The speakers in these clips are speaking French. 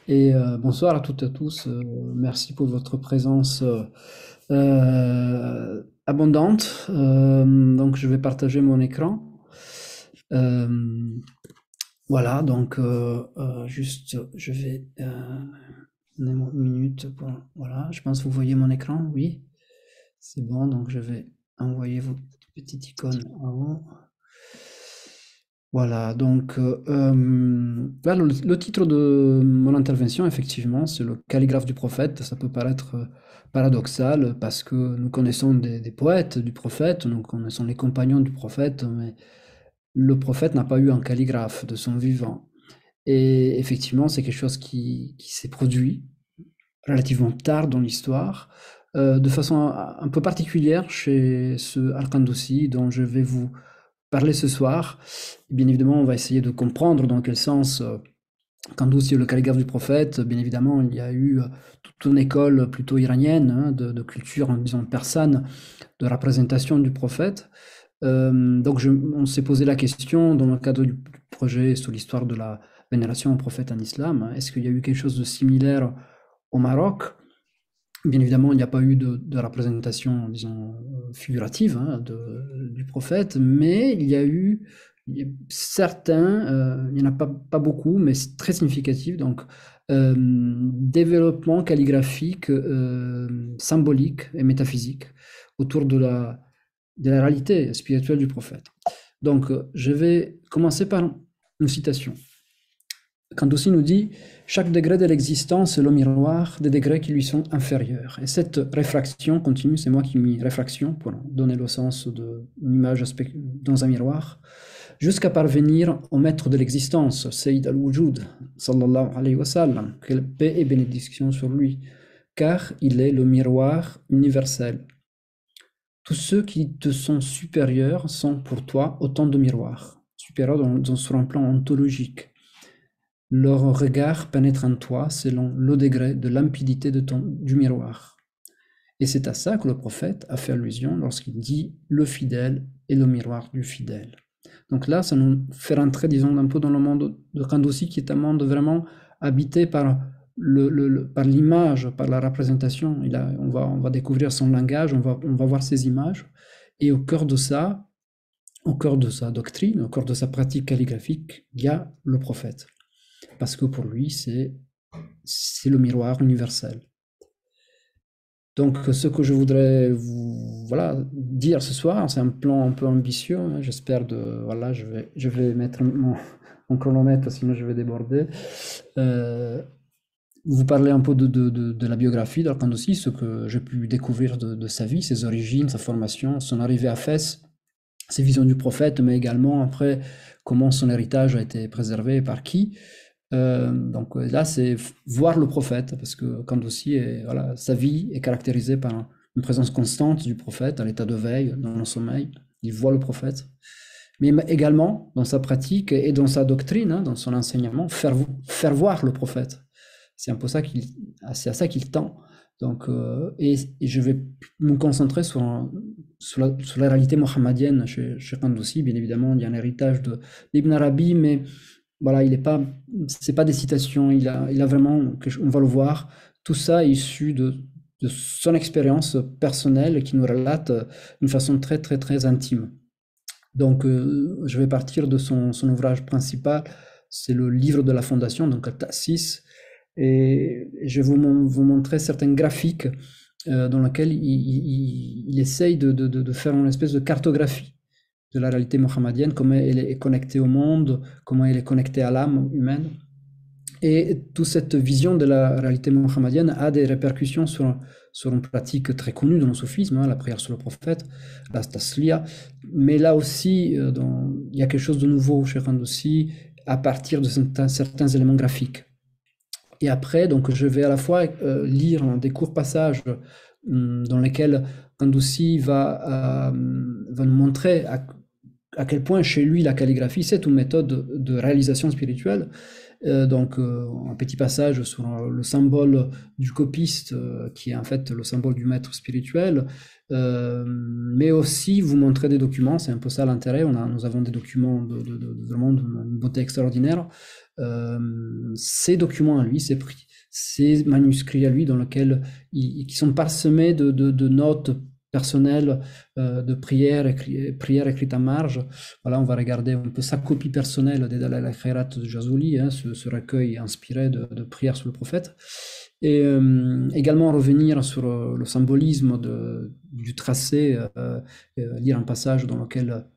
Et bonsoir à toutes et à tous. Merci pour votre présence abondante. Donc, je vais partager mon écran. Euh, voilà, donc juste, je vais donnez-moi une minute pour. Voilà, je pense que vous voyez mon écran. Oui, c'est bon. Donc, je vais envoyer vos petites icônes en haut. Voilà, donc là, le titre de mon intervention, effectivement, c'est le calligraphe du prophète. Ça peut paraître paradoxal parce que nous connaissons des poètes du prophète, nous connaissons les compagnons du prophète, mais le prophète n'a pas eu un calligraphe de son vivant. Et effectivement, c'est quelque chose qui s'est produit relativement tard dans l'histoire, de façon un peu particulière chez ce Al-Qandoussi dont je vais vous parler ce soir. Bien évidemment, on va essayer de comprendre dans quel sens Qandoussi est le calligraphe du prophète. Bien évidemment, il y a eu toute une école plutôt iranienne hein, de culture, disons persane, de représentation du prophète. Donc, on s'est posé la question dans le cadre du projet sur l'histoire de la vénération au prophète en islam. Hein, est-ce qu'il y a eu quelque chose de similaire au Maroc? Bien évidemment, il n'y a pas eu de représentation, disons, figurative hein, du prophète, mais il y a eu certains, il n'y en a pas beaucoup, mais c'est très significatif, donc développement calligraphique, symbolique et métaphysique autour de la réalité spirituelle du prophète. Donc, je vais commencer par une citation. Kandoussi nous dit chaque degré de l'existence est le miroir des degrés qui lui sont inférieurs. Et cette réfraction continue, c'est moi qui mis réfraction pour donner le sens d'une image dans un miroir, jusqu'à parvenir au maître de l'existence, Sayyid al-Wujud, sallallahu alayhi wa sallam, quelle paix et bénédiction sur lui, car il est le miroir universel. Tous ceux qui te sont supérieurs sont pour toi autant de miroirs, supérieurs sur un plan ontologique. Leur regard pénètre en toi selon le degré de limpidité du miroir. Et c'est à ça que le prophète a fait allusion lorsqu'il dit le fidèle est le miroir du fidèle. Donc là, ça nous fait rentrer, disons, un peu dans le monde de Kandoussi, qui est un monde vraiment habité par l'image, par la représentation. On va découvrir son langage, on va voir ses images. Et au cœur de ça, au cœur de sa doctrine, au cœur de sa pratique calligraphique, il y a le prophète. Parce que pour lui, c'est le miroir universel. Donc, ce que je voudrais vous dire ce soir, c'est un plan un peu ambitieux. Hein, j'espère voilà, je vais mettre mon chronomètre, sinon je vais déborder. Vous parlez un peu de la biographie d'Al-Qandoussi, ce que j'ai pu découvrir de sa vie, ses origines, sa formation, son arrivée à Fès, ses visions du prophète, mais également après comment son héritage a été préservé et par qui. Donc là, c'est voir le prophète, parce que Qandoussi, voilà, sa vie est caractérisée par une présence constante du prophète, à l'état de veille, dans le sommeil. Il voit le prophète. Mais également, dans sa pratique et dans sa doctrine, hein, dans son enseignement, faire voir le prophète. C'est un peu ça c'est à ça qu'il tend. Donc, et je vais me concentrer sur la réalité mohammadienne chez Qandoussi. Bien évidemment, il y a un héritage d'Ibn Arabi, mais voilà, c'est pas des citations, il a vraiment, on va le voir, tout ça est issu de son expérience personnelle qui nous relate d'une façon très, très, très intime. Donc, je vais partir de son ouvrage principal, c'est le livre de la fondation, donc At-Ta'sis, et je vais vous montrer certains graphiques dans lesquels il essaye de faire une espèce de cartographie de la réalité mohammedienne, comment elle est connectée au monde, comment elle est connectée à l'âme humaine. Et toute cette vision de la réalité mohammedienne a des répercussions sur une pratique très connue dans le soufisme, hein, la prière sur le prophète, la tasliya. Mais là aussi, il y a quelque chose de nouveau chez Qandoussi à partir de certains éléments graphiques. Et après, donc, je vais à la fois lire des courts passages dans lesquels Qandoussi va nous montrer à quel point chez lui la calligraphie c'est une méthode de réalisation spirituelle, Donc un petit passage sur le symbole du copiste, qui est en fait le symbole du maître spirituel, mais aussi vous montrer des documents, c'est un peu ça l'intérêt, nous avons des documents vraiment d'une beauté extraordinaire. Ces documents à lui, ces manuscrits à lui dans lesquels qui sont parsemés de notes personnelles, de prières écrites à marge. Voilà, on va regarder un peu sa copie personnelle des Dalal al-Khairat de Jazuli, hein, ce recueil inspiré de prières sur le prophète. Et également revenir sur le symbolisme du tracé, lire un passage dans lequel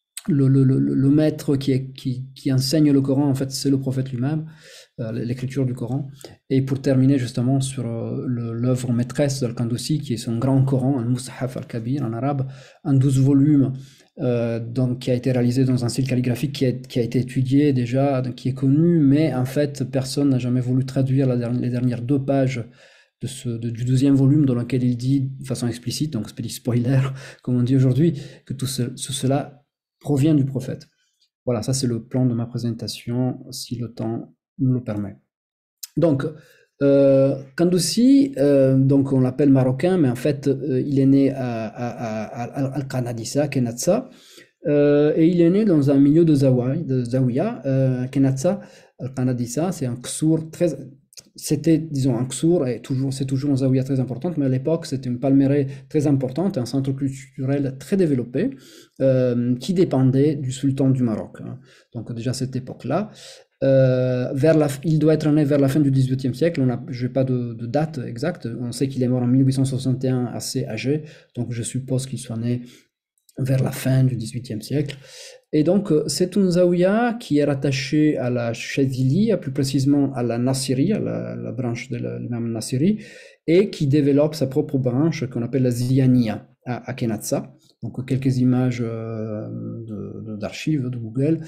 le maître qui enseigne le Coran, en fait, c'est le prophète lui-même, l'écriture du Coran. Et pour terminer justement sur l'œuvre maîtresse d'Al-Qandousi, qui est son grand Coran, Al-Mus'haf al-Kabir en arabe, en 12 volumes, donc, qui a été réalisé dans un style calligraphique qui a été étudié déjà, donc, qui est connu, mais en fait, personne n'a jamais voulu traduire les dernières 2 pages du 12e volume, dans lequel il dit de façon explicite, donc petit spoiler, comme on dit aujourd'hui, que tout cela provient du prophète. Voilà, ça c'est le plan de ma présentation, si le temps nous le permet. Donc, Qandousi, donc on l'appelle marocain, mais en fait, il est né à Al-Qanadissa, Kenatsa, et il est né dans un milieu de Zawiya. Kenatsa, Al-Qanadissa, c'est un ksour très... C'était, disons, un ksour, et c'est toujours une zaouia très importante, mais à l'époque, c'était une palmeraie très importante, un centre culturel très développé, qui dépendait du sultan du Maroc. Hein. Donc déjà à cette époque-là, il doit être né vers la fin du XVIIIe siècle, je n'ai pas de date exacte, on sait qu'il est mort en 1861 assez âgé, donc je suppose qu'il soit né vers la fin du XVIIIe siècle. Et donc, c'est une zaouia qui est rattachée à la Chazili, plus précisément à la Nassiri, à la branche de l'imam Nassiri, et qui développe sa propre branche qu'on appelle la Ziyaniya à Kenatsa. Donc, quelques images d'archives de Google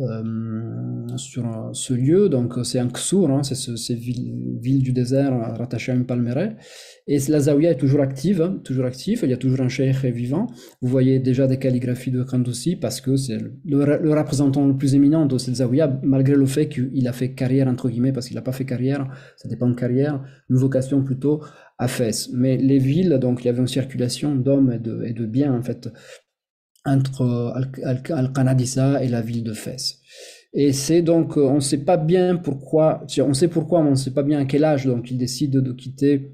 sur ce lieu. Donc, c'est un ksour, hein, c'est ces villes du désert rattachées à une palmeraie. Et la zaouia est toujours active, hein, toujours active. Il y a toujours un cheikh vivant. Vous voyez déjà des calligraphies de Qandousi parce que c'est le représentant le plus éminent de cette zaouia, malgré le fait qu'il a fait carrière, entre guillemets, parce qu'il n'a pas fait carrière, ça dépend de carrière, une vocation plutôt à Fès. Mais les villes, donc il y avait une circulation d'hommes et de biens, en fait, entre Al-Qanadissa et la ville de Fès. Et c'est donc, on ne sait pas bien pourquoi, on sait pourquoi, mais on ne sait pas bien à quel âge, donc il décide de quitter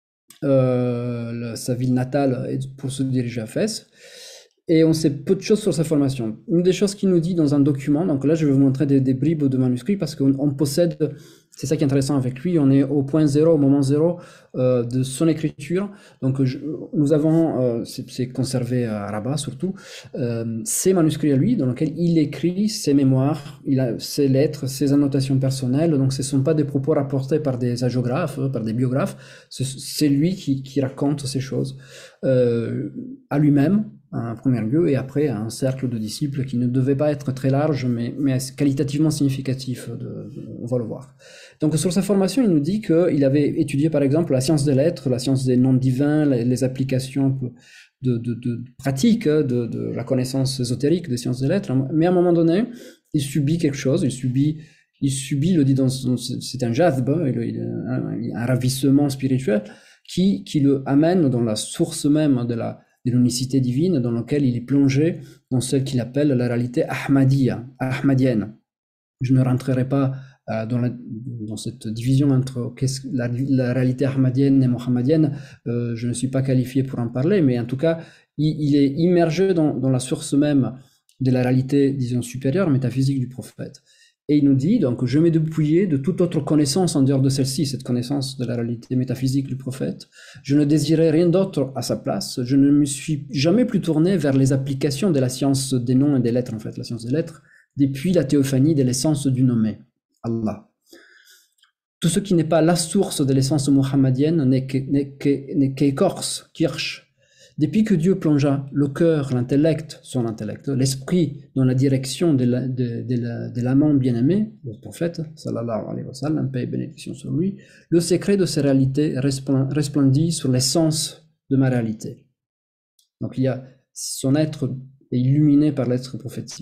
sa ville natale pour se diriger à Fès. Et on sait peu de choses sur sa formation. Une des choses qu'il nous dit dans un document, donc là je vais vous montrer des bribes de manuscrits parce qu'on possède, c'est ça qui est intéressant avec lui, on est au point zéro, au moment zéro de son écriture. Donc nous avons, c'est conservé à Rabat surtout, ces manuscrits à lui dans lesquels il écrit ses mémoires, il a ses lettres, ses annotations personnelles. Donc ce ne sont pas des propos rapportés par des hagiographes, par des biographes, c'est lui qui raconte ces choses à lui-même en premier lieu, et après à un cercle de disciples qui ne devait pas être très large, mais qualitativement significatif, on va le voir. Donc sur sa formation, il nous dit qu'il avait étudié par exemple la science des lettres, la science des noms divins, les applications de pratique de la connaissance ésotérique des sciences des lettres, mais à un moment donné, il subit quelque chose, il subit, il dit c'est un jazb, un ravissement spirituel qui le amène dans la source même de l'unicité divine, dans laquelle il est plongé dans ce qu'il appelle la réalité ahmadienne. Je ne rentrerai pas dans cette division entre la réalité ahmadienne et mohammadienne, je ne suis pas qualifié pour en parler, mais en tout cas, il est immergé dans la source même de la réalité, disons, supérieure, métaphysique du prophète. Et il nous dit, donc, je m'ai dépouillé de toute autre connaissance en dehors de celle-ci, cette connaissance de la réalité métaphysique du prophète. Je ne désirais rien d'autre à sa place. Je ne me suis jamais plus tourné vers les applications de la science des noms et des lettres, en fait, la science des lettres, depuis la théophanie de l'essence du nommé, Allah. Tout ce qui n'est pas la source de l'essence mohammadienne n'est qu'écorce, kirsch. Depuis que Dieu plongea le cœur, son intellect, l'esprit dans la direction de l'amant bien-aimé, le prophète, sallallahu alayhi wa sallam, paix et bénédiction sur lui, le secret de ces réalités resplendit sur l'essence de ma réalité. Donc son être est illuminé par l'être prophétique.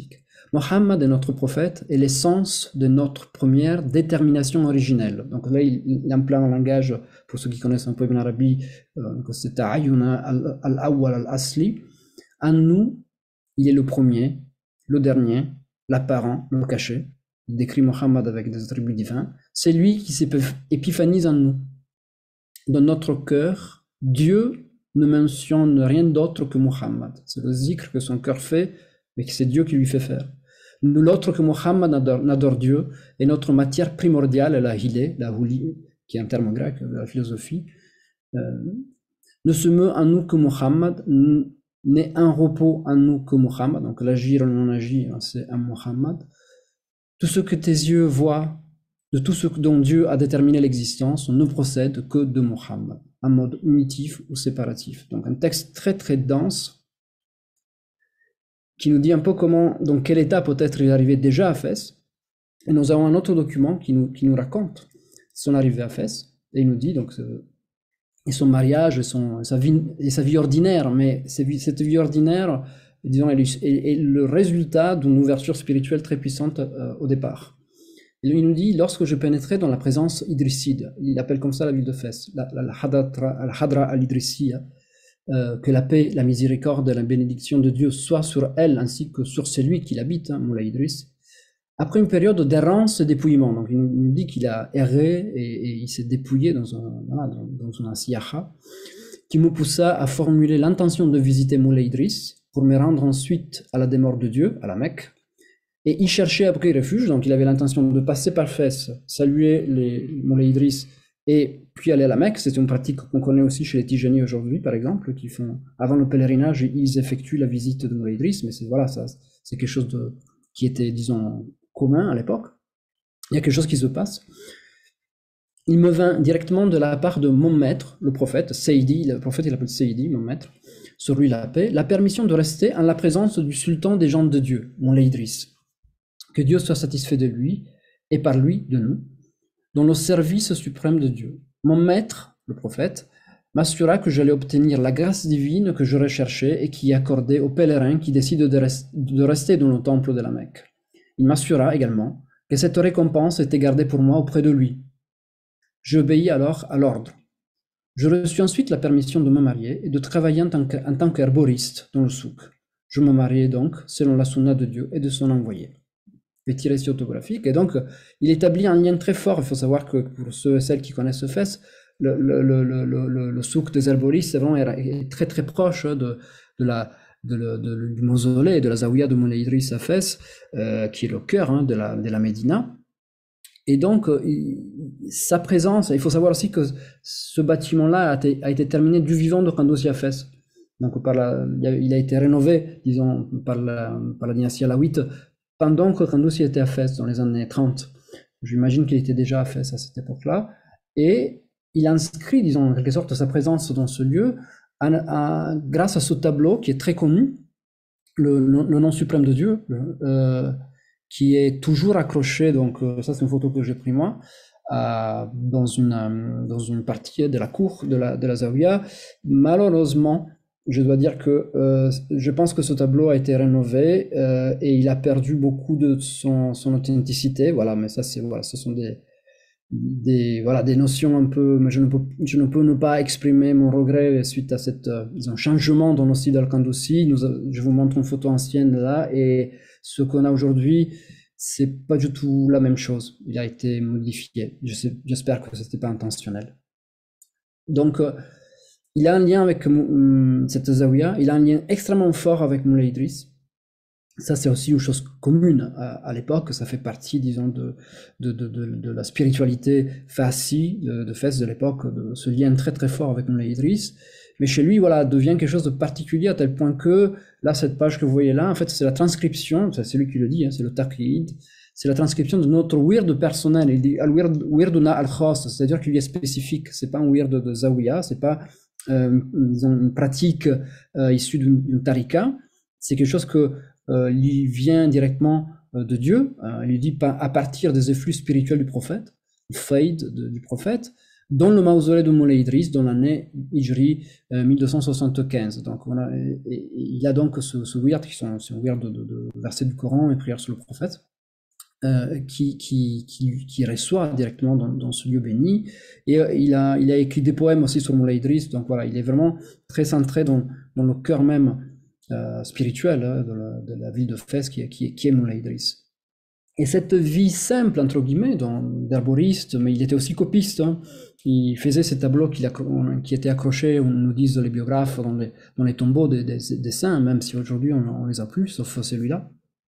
Mohammed est notre prophète et l'essence de notre première détermination originelle. Donc là, il emploie un langage, pour ceux qui connaissent un peu bien l'Arabie, que c'est ta'ayuna al-awwal al-asli. En nous, il est le premier, le dernier, l'apparent, le caché. Il décrit Mohammed avec des attributs divins. C'est lui qui s'épiphanise en nous. Dans notre cœur, Dieu ne mentionne rien d'autre que Muhammad. C'est le zikr que son cœur fait, mais que c'est Dieu qui lui fait faire. Nul autre que Muhammad n'adore Dieu, et notre matière primordiale, la hilé, la houli, qui est un terme grec de la philosophie, ne se meut en nous que Muhammad, n'est un repos en nous que Muhammad, donc l'agir, le non-agir, c'est un Muhammad. Tout ce que tes yeux voient, de tout ce dont Dieu a déterminé l'existence, ne procède que de Muhammad, en mode unitif ou séparatif. Donc un texte très très dense, qui nous dit un peu comment, dans quel état peut-être il est arrivé déjà à Fès. Et nous avons un autre document qui nous raconte son arrivée à Fès, et il nous dit donc et son mariage, sa vie ordinaire, mais cette vie ordinaire, disons, est le résultat d'une ouverture spirituelle très puissante au départ. Et il nous dit, lorsque je pénétrais dans la présence idrisside, il appelle comme ça la ville de Fès, la Hadra al-Idrissiya, que la paix, la miséricorde et la bénédiction de Dieu soient sur elle ainsi que sur celui qui l'habite, Moulay Idriss. Après une période d'errance et dépouillement, donc il nous dit qu'il a erré et il s'est dépouillé dans un siyaha, qui me poussa à formuler l'intention de visiter Moulay Idriss pour me rendre ensuite à la demeure de Dieu, à la Mecque, et y chercher après refuge. Donc il avait l'intention de passer par Fès, saluer les Moulay Idriss et puis aller à la Mecque. C'est une pratique qu'on connaît aussi chez les Tijani aujourd'hui, par exemple, qui font, avant le pèlerinage, ils effectuent la visite de Moulay Idriss, mais c'est quelque chose qui était, disons, commun à l'époque. Il y a quelque chose qui se passe. Il me vint directement de la part de mon maître, le prophète, Sayyidi, le prophète il appelle Sayyidi, mon maître, sur lui la paix, la permission de rester en la présence du sultan des gens de Dieu, Moulay Idriss. Que Dieu soit satisfait de lui, et par lui, de nous, dans le service suprême de Dieu. Mon maître, le prophète, m'assura que j'allais obtenir la grâce divine que je recherchais et qui est accordée aux pèlerins qui décident de rester dans le temple de la Mecque. Il m'assura également que cette récompense était gardée pour moi auprès de lui. J'obéis alors à l'ordre. Je reçus ensuite la permission de me marier et de travailler en tant qu'herboriste dans le souk. Je me mariai donc selon la sunna de Dieu et de son envoyé. Les récits autographiques. Et donc, il établit un lien très fort. Il faut savoir que pour ceux et celles qui connaissent Fès, le souk des herboristes est très très proche du mausolée, de la Zawiya de Moulay Idriss à Fès, qui est le cœur de la Médina. Et donc, sa présence, il faut savoir aussi que ce bâtiment-là a été terminé du vivant de Kandossi à Fès. Donc, il a été rénové, disons, par la dynastie alawite, pendant que Kandossi était à Fès, dans les années 30. J'imagine qu'il était déjà à Fès à cette époque-là. Et il inscrit, disons, en quelque sorte, sa présence dans ce lieu grâce à ce tableau qui est très connu, le nom suprême de Dieu, qui est toujours accroché, donc ça c'est une photo que j'ai prise moi, dans une partie de la cour de la Zawiya. Malheureusement, je dois dire que je pense que ce tableau a été rénové et il a perdu beaucoup de son authenticité. Voilà, mais ça c'est ce sont des notions un peu, mais je ne peux ne pas exprimer mon regret suite à un changement dans le style d'Al-Kandossi. Je vous montre une photo ancienne là, et ce qu'on a aujourd'hui, c'est pas du tout la même chose. Il a été modifié. J'espère que c'était pas intentionnel. Donc, il a un lien avec cette Zawiya, il a un lien extrêmement fort avec Moulay Idriss. Ça, c'est aussi une chose commune à l'époque, ça fait partie, disons, de la spiritualité fassi de Fès de l'époque, de ce lien très très fort avec Moulay Idriss. Mais chez lui, voilà, devient quelque chose de particulier à tel point que, là, cette page que vous voyez là, en fait, c'est la transcription, c'est lui qui le dit, c'est le taqlid, c'est la transcription de notre wird personnel. Il dit al-wirduna al-khas, c'est-à-dire qu'il est spécifique, c'est pas un wird de Zawiya, c'est pas une pratique issue d'une tarika, c'est quelque chose que il vient directement de Dieu. Il dit à partir des effluves spirituels du prophète, du faïd du prophète, dans le mausolée de Moulay Idriss, dans l'année Hijri 1275. Donc voilà, et il y a donc ce wird, qui sont wird de versets du Coran et prières sur le prophète, qui reçoit directement dans ce lieu béni. Et il a écrit des poèmes aussi sur Moulay Idriss. Donc voilà, il est vraiment très centré dans le cœur même spirituel de la ville de Fès, qui est Moulay Idriss. Et cette vie simple, entre guillemets, d'herboriste, mais il était aussi copiste, hein. Il faisait ces tableaux qui étaient accrochés, on nous disent les biographes, dans les tombeaux des saints, même si aujourd'hui on les a plus, sauf celui-là.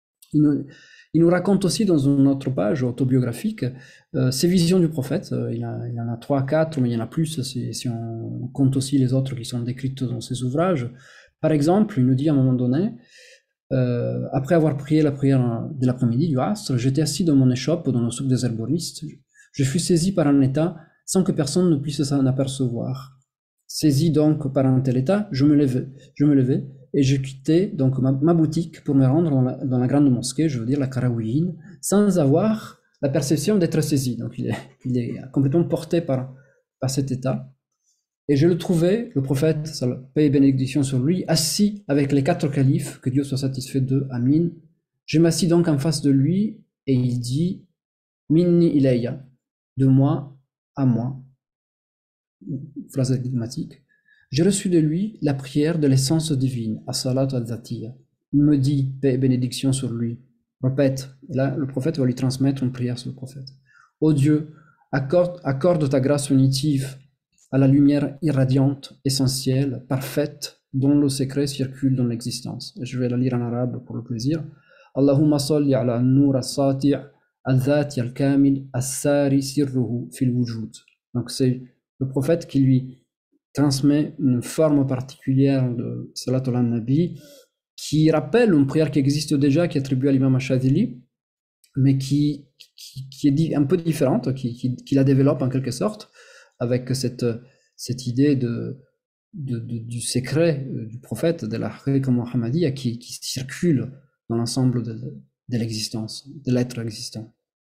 Il nous raconte aussi dans une autre page autobiographique ses visions du prophète. Il en a 3, 4, mais il y en a plus si on compte aussi les autres qui sont décrites dans ses ouvrages. Par exemple, il nous dit à un moment donné, après avoir prié la prière de l'après-midi du Asr, j'étais assis dans mon échoppe dans le souk des herboristes. Je fus saisi par un état sans que personne ne puisse s'en apercevoir. Saisi donc par un tel état, je me levais et je quittais donc ma boutique pour me rendre dans la grande mosquée, je veux dire la Karawiyyin, sans avoir la perception d'être saisi. Donc il est complètement porté par cet état. Et je le trouvais, le prophète, paix et bénédiction sur lui, assis avec les 4 califes, que Dieu soit satisfait d'eux, Amin. Je m'assis donc en face de lui, et il dit, Minni ilayya, de moi à moi. Phrase énigmatique. J'ai reçu de lui la prière de l'essence divine, as-salat al-Zatiyya. Il me dit, paix et bénédiction sur lui. Répète. Et là, le prophète va lui transmettre une prière sur le prophète. Ô Dieu, accorde ta grâce unitive à la lumière irradiante, essentielle, parfaite, dont le secret circule dans l'existence. Je vais la lire en arabe pour le plaisir. Allahumma salli ala nur as-sati' al-dhati al-kamil as-sari sirruhu fil wujud. Donc c'est le prophète qui lui transmet une forme particulière de Salat al-Nabi, qui rappelle une prière qui existe déjà, qui est attribuée à l'imam Ashadili, mais qui est un peu différente, qui la développe en quelque sorte, avec cette idée du secret du prophète, de la haqiqa Muhammadiyya qui circule dans l'ensemble de l'existence, de l'être existant.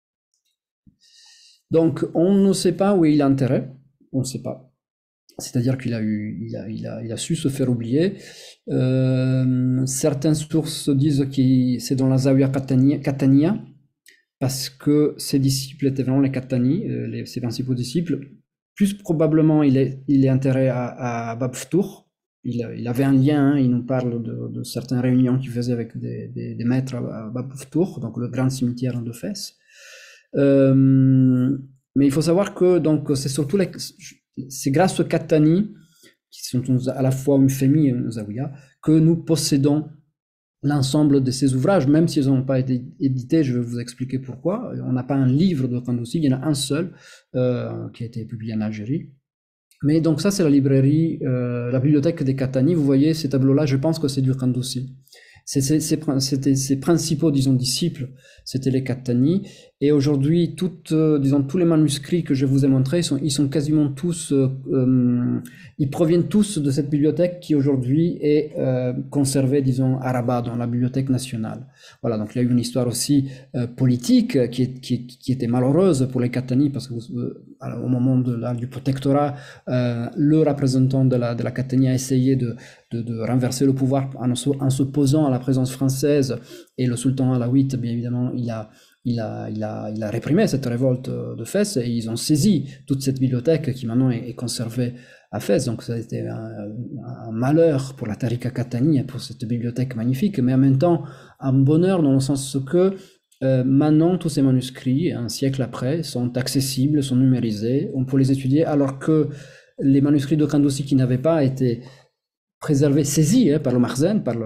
Donc, on ne sait pas où est l'intérêt, on ne sait pas. C'est-à-dire qu'il a su se faire oublier. Certaines sources disent que c'est dans la Zawiya Qattaniya, parce que ses disciples étaient vraiment les Qattani, ses principaux disciples. Plus probablement, il est enterré à Bab Ftour. Il avait un lien, hein, il nous parle de certaines réunions qu'il faisait avec des maîtres à Bab Ftour, donc le grand cimetière de Fès. Mais il faut savoir que donc c'est surtout c'est grâce aux Qattani, qui sont à la fois une famille et une zawiya, que nous possédons l'ensemble de ces ouvrages, même s'ils n'ont pas été édités. Je vais vous expliquer pourquoi. On n'a pas un livre de Qandousi, il y en a un seul qui a été publié en Algérie. Mais donc ça, c'est la librairie, la bibliothèque des Qattani. Vous voyez ces tableaux-là, je pense que c'est du Qandousi. C'était ses principaux, disons, disciples, c'était les Qattani. Et aujourd'hui, tous les manuscrits que je vous ai montrés, ils sont quasiment tous, ils proviennent tous de cette bibliothèque qui aujourd'hui est conservée, disons, à Rabat, dans la bibliothèque nationale. Voilà, donc il y a eu une histoire aussi politique qui était malheureuse pour les Qattani, parce que au moment du protectorat, le représentant de la Qattani a essayé de renverser le pouvoir en s'opposant à la présence française, et le sultan alaouite, bien évidemment, il a réprimé cette révolte de Fès, et ils ont saisi toute cette bibliothèque qui maintenant est conservée à Fès. Donc ça a été un malheur pour la Tariqa Qattani et pour cette bibliothèque magnifique, mais en même temps un bonheur dans le sens que maintenant tous ces manuscrits, un siècle après, sont accessibles, sont numérisés, on peut les étudier, alors que les manuscrits de Qandousi qui n'avaient pas été préservés, saisis par le Marzen, par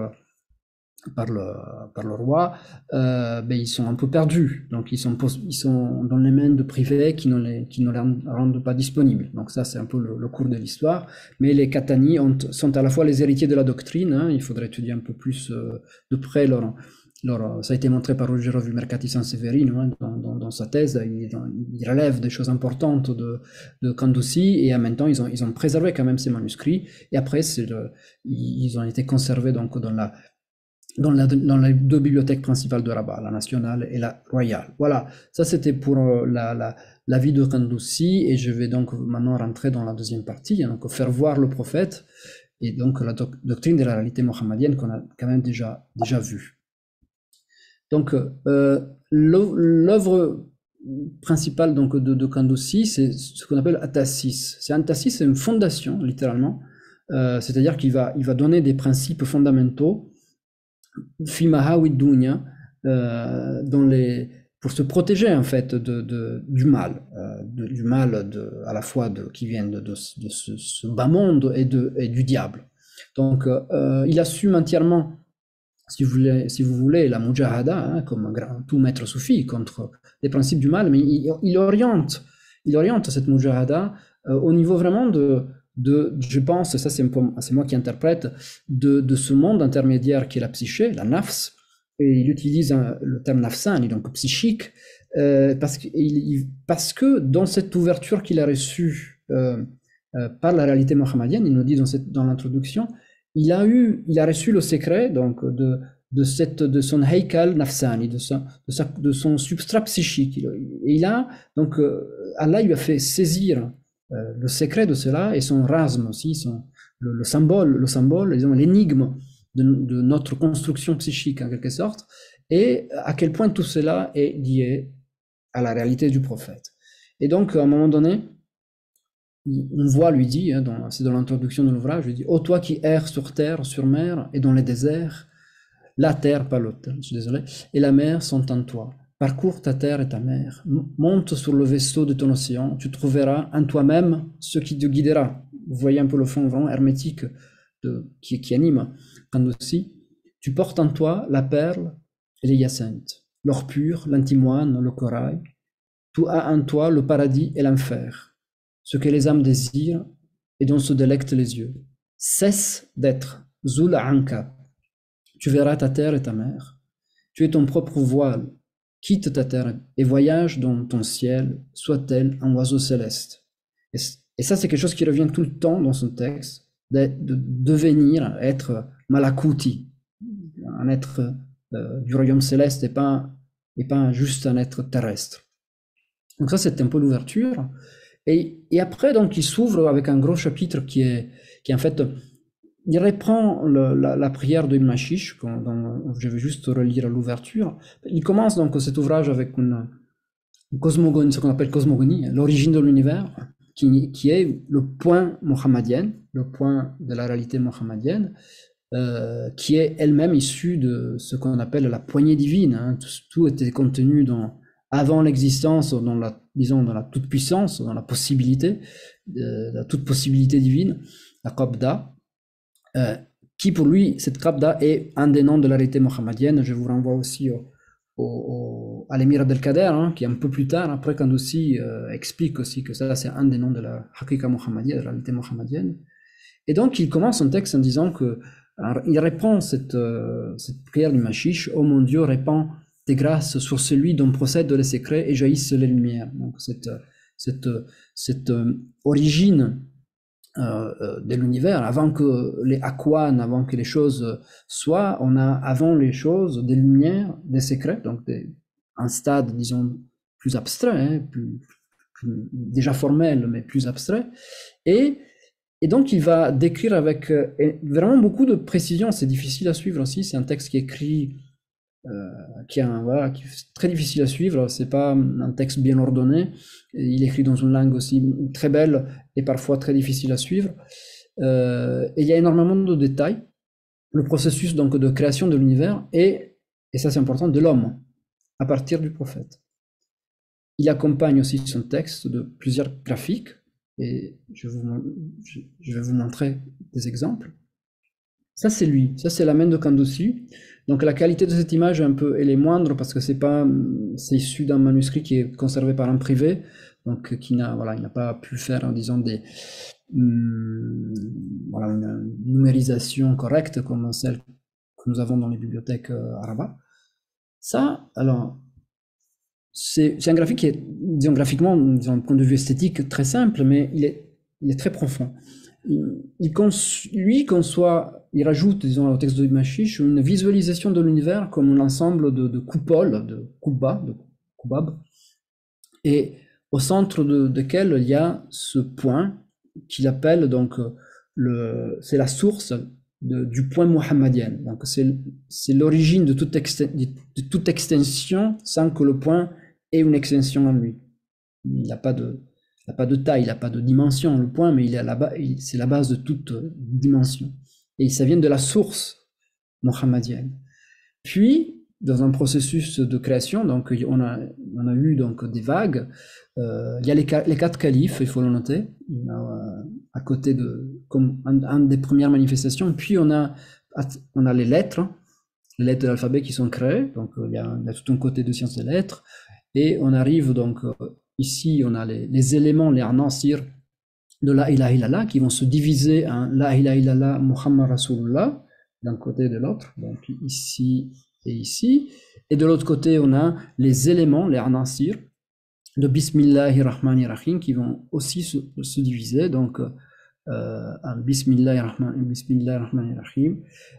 le roi, ils sont un peu perdus. Donc ils sont dans les mains de privés qui ne les rendent pas disponibles. Donc ça, c'est un peu le cours de l'histoire. Mais les Qattani sont à la fois les héritiers de la doctrine, hein. Il faudrait étudier un peu plus de près ça a été montré par Ruggero Mercati Sanseverino, hein, dans sa thèse. Il relève des choses importantes de Qandousi, et en même temps ils ont préservé quand même ces manuscrits, et après ils ont été conservés donc dans les deux bibliothèques principales de Rabat, la nationale et la royale. Voilà, ça c'était pour la vie de Qandoussi, et je vais donc maintenant rentrer dans la deuxième partie, hein, donc faire voir le prophète, et donc la doctrine de la réalité mohammedienne qu'on a quand même déjà vue. Donc l'œuvre principale donc, de Qandoussi, c'est ce qu'on appelle At-Tassis. C'est une fondation, littéralement, c'est-à-dire qu'il va donner des principes fondamentaux Fimaha Dunya, pour se protéger en fait du mal, à la fois qui vient de ce bas monde et du diable. Donc il assume entièrement, si vous voulez, la mujahada, hein, comme tout maître soufi contre les principes du mal, mais il oriente cette mujahada au niveau vraiment je pense, ça c'est moi qui interprète, de ce monde intermédiaire qui est la psyché, la nafs, et il utilise le terme nafsani, donc psychique, parce que dans cette ouverture qu'il a reçue par la réalité mohammedienne, il nous dit dans l'introduction, il a reçu le secret donc de son heikal nafsani, de son substrat psychique. Et donc Allah lui a fait saisir le secret de cela et son rasme aussi, le symbole, disons, l'énigme de notre construction psychique en quelque sorte, et à quel point tout cela est lié à la réalité du prophète. Et donc à un moment donné, on voit, lui dit, hein, c'est dans l'introduction de l'ouvrage, lui dit: ô toi qui erres sur terre, sur mer et dans les déserts, la terre, pas l'autre, je suis désolé, et la mer sont en toi. Parcours ta terre et ta mer, monte sur le vaisseau de ton océan, tu trouveras en toi-même ce qui te guidera. Vous voyez un peu le fond vraiment hermétique qui anime Qandoussi. Tu portes en toi la perle et les hyacinthes, l'or pur, l'antimoine, le corail. Tu as en toi le paradis et l'enfer, ce que les âmes désirent et dont se délectent les yeux. Cesse d'être Zul Anka. Tu verras ta terre et ta mer. Tu es ton propre voile. Quitte ta terre et voyage dans ton ciel, soit-elle un oiseau céleste. Et ça, c'est quelque chose qui revient tout le temps dans son texte, de devenir, être malakuti, un être du royaume céleste et pas juste un être terrestre. Donc ça, c'est un peu l'ouverture. Et après, donc, il s'ouvre avec un gros chapitre qui est en fait... Il reprend la prière de Ibn Ashish, je vais juste relire l'ouverture. Il commence donc cet ouvrage avec une cosmogonie, ce qu'on appelle cosmogonie, l'origine de l'univers, qui est le point mohammedien, le point de la réalité mohammedienne, qui est elle-même issue de ce qu'on appelle la poignée divine. Hein. Tout était contenu avant l'existence, dans la toute-puissance, dans la possibilité, la toute possibilité divine, la qabda. Qui pour lui, cette qabda est un des noms de la réalité mohammedienne. Je vous renvoie aussi à l'émir Abdelkader, hein, qui un peu plus tard, après Qandoussi, explique aussi que ça c'est un des noms de la haqiqa mohammedienne, de la réalité mohammedienne. Et donc il commence son texte en disant il répond cette prière du Mashish: ô mon Dieu, répands tes grâces sur celui dont procèdent les secrets et jaillissent les lumières. Donc cette origine de l'univers, avant que les akwan, avant que les choses soient, on a avant les choses des lumières, des secrets, donc un stade, disons, plus abstrait, hein, plus déjà formel, mais plus abstrait. Et donc il va décrire avec vraiment beaucoup de précision. C'est difficile à suivre aussi, c'est un texte qui est écrit qui est très difficile à suivre, c'est pas un texte bien ordonné, il est écrit dans une langue aussi très belle et parfois très difficile à suivre, et il y a énormément de détails, le processus donc de création de l'univers et ça c'est important, de l'homme à partir du prophète. Il accompagne aussi son texte de plusieurs graphiques et je vais vous montrer des exemples. Ça c'est lui, ça c'est la main de Qandoussi. Donc la qualité de cette image elle est moindre parce que c'est issu d'un manuscrit qui est conservé par un privé, donc il n'a pas pu faire, disons, une numérisation correcte comme celle que nous avons dans les bibliothèques à Rabat. Ça, alors, c'est un graphique qui est, disons, graphiquement, d'un point de vue esthétique, très simple, mais il est très profond. lui conçoit, il rajoute, disons, au texte de Mashish, une visualisation de l'univers comme un ensemble de coupoles, de kubab, et au centre desquels il y a ce point qu'il appelle donc c'est la source du point mohammadien. Donc c'est l'origine de toute extension sans que le point ait une extension en lui. Il n'a pas de taille, il n'a pas de dimension, le point, mais c'est la base de toute dimension. Et ça vient de la source mohammadienne. Puis, dans un processus de création, donc on a eu donc des vagues. Il y a les 4 califes, il faut le noter, à côté comme une des premières manifestations. Puis on a les lettres de l'alphabet qui sont créées. Donc il y a tout un côté de sciences des lettres. Et on arrive donc ici, on a les éléments, les anasir de la ilaha illallah qui vont se diviser en la ilaha illallah Muhammad Rasulullah d'un côté et de l'autre, donc ici et ici. Et de l'autre côté, on a les éléments, les anasir de Bismillahirrahmanirrahim qui vont aussi se diviser, donc en Bismillahirrahmanirrahim,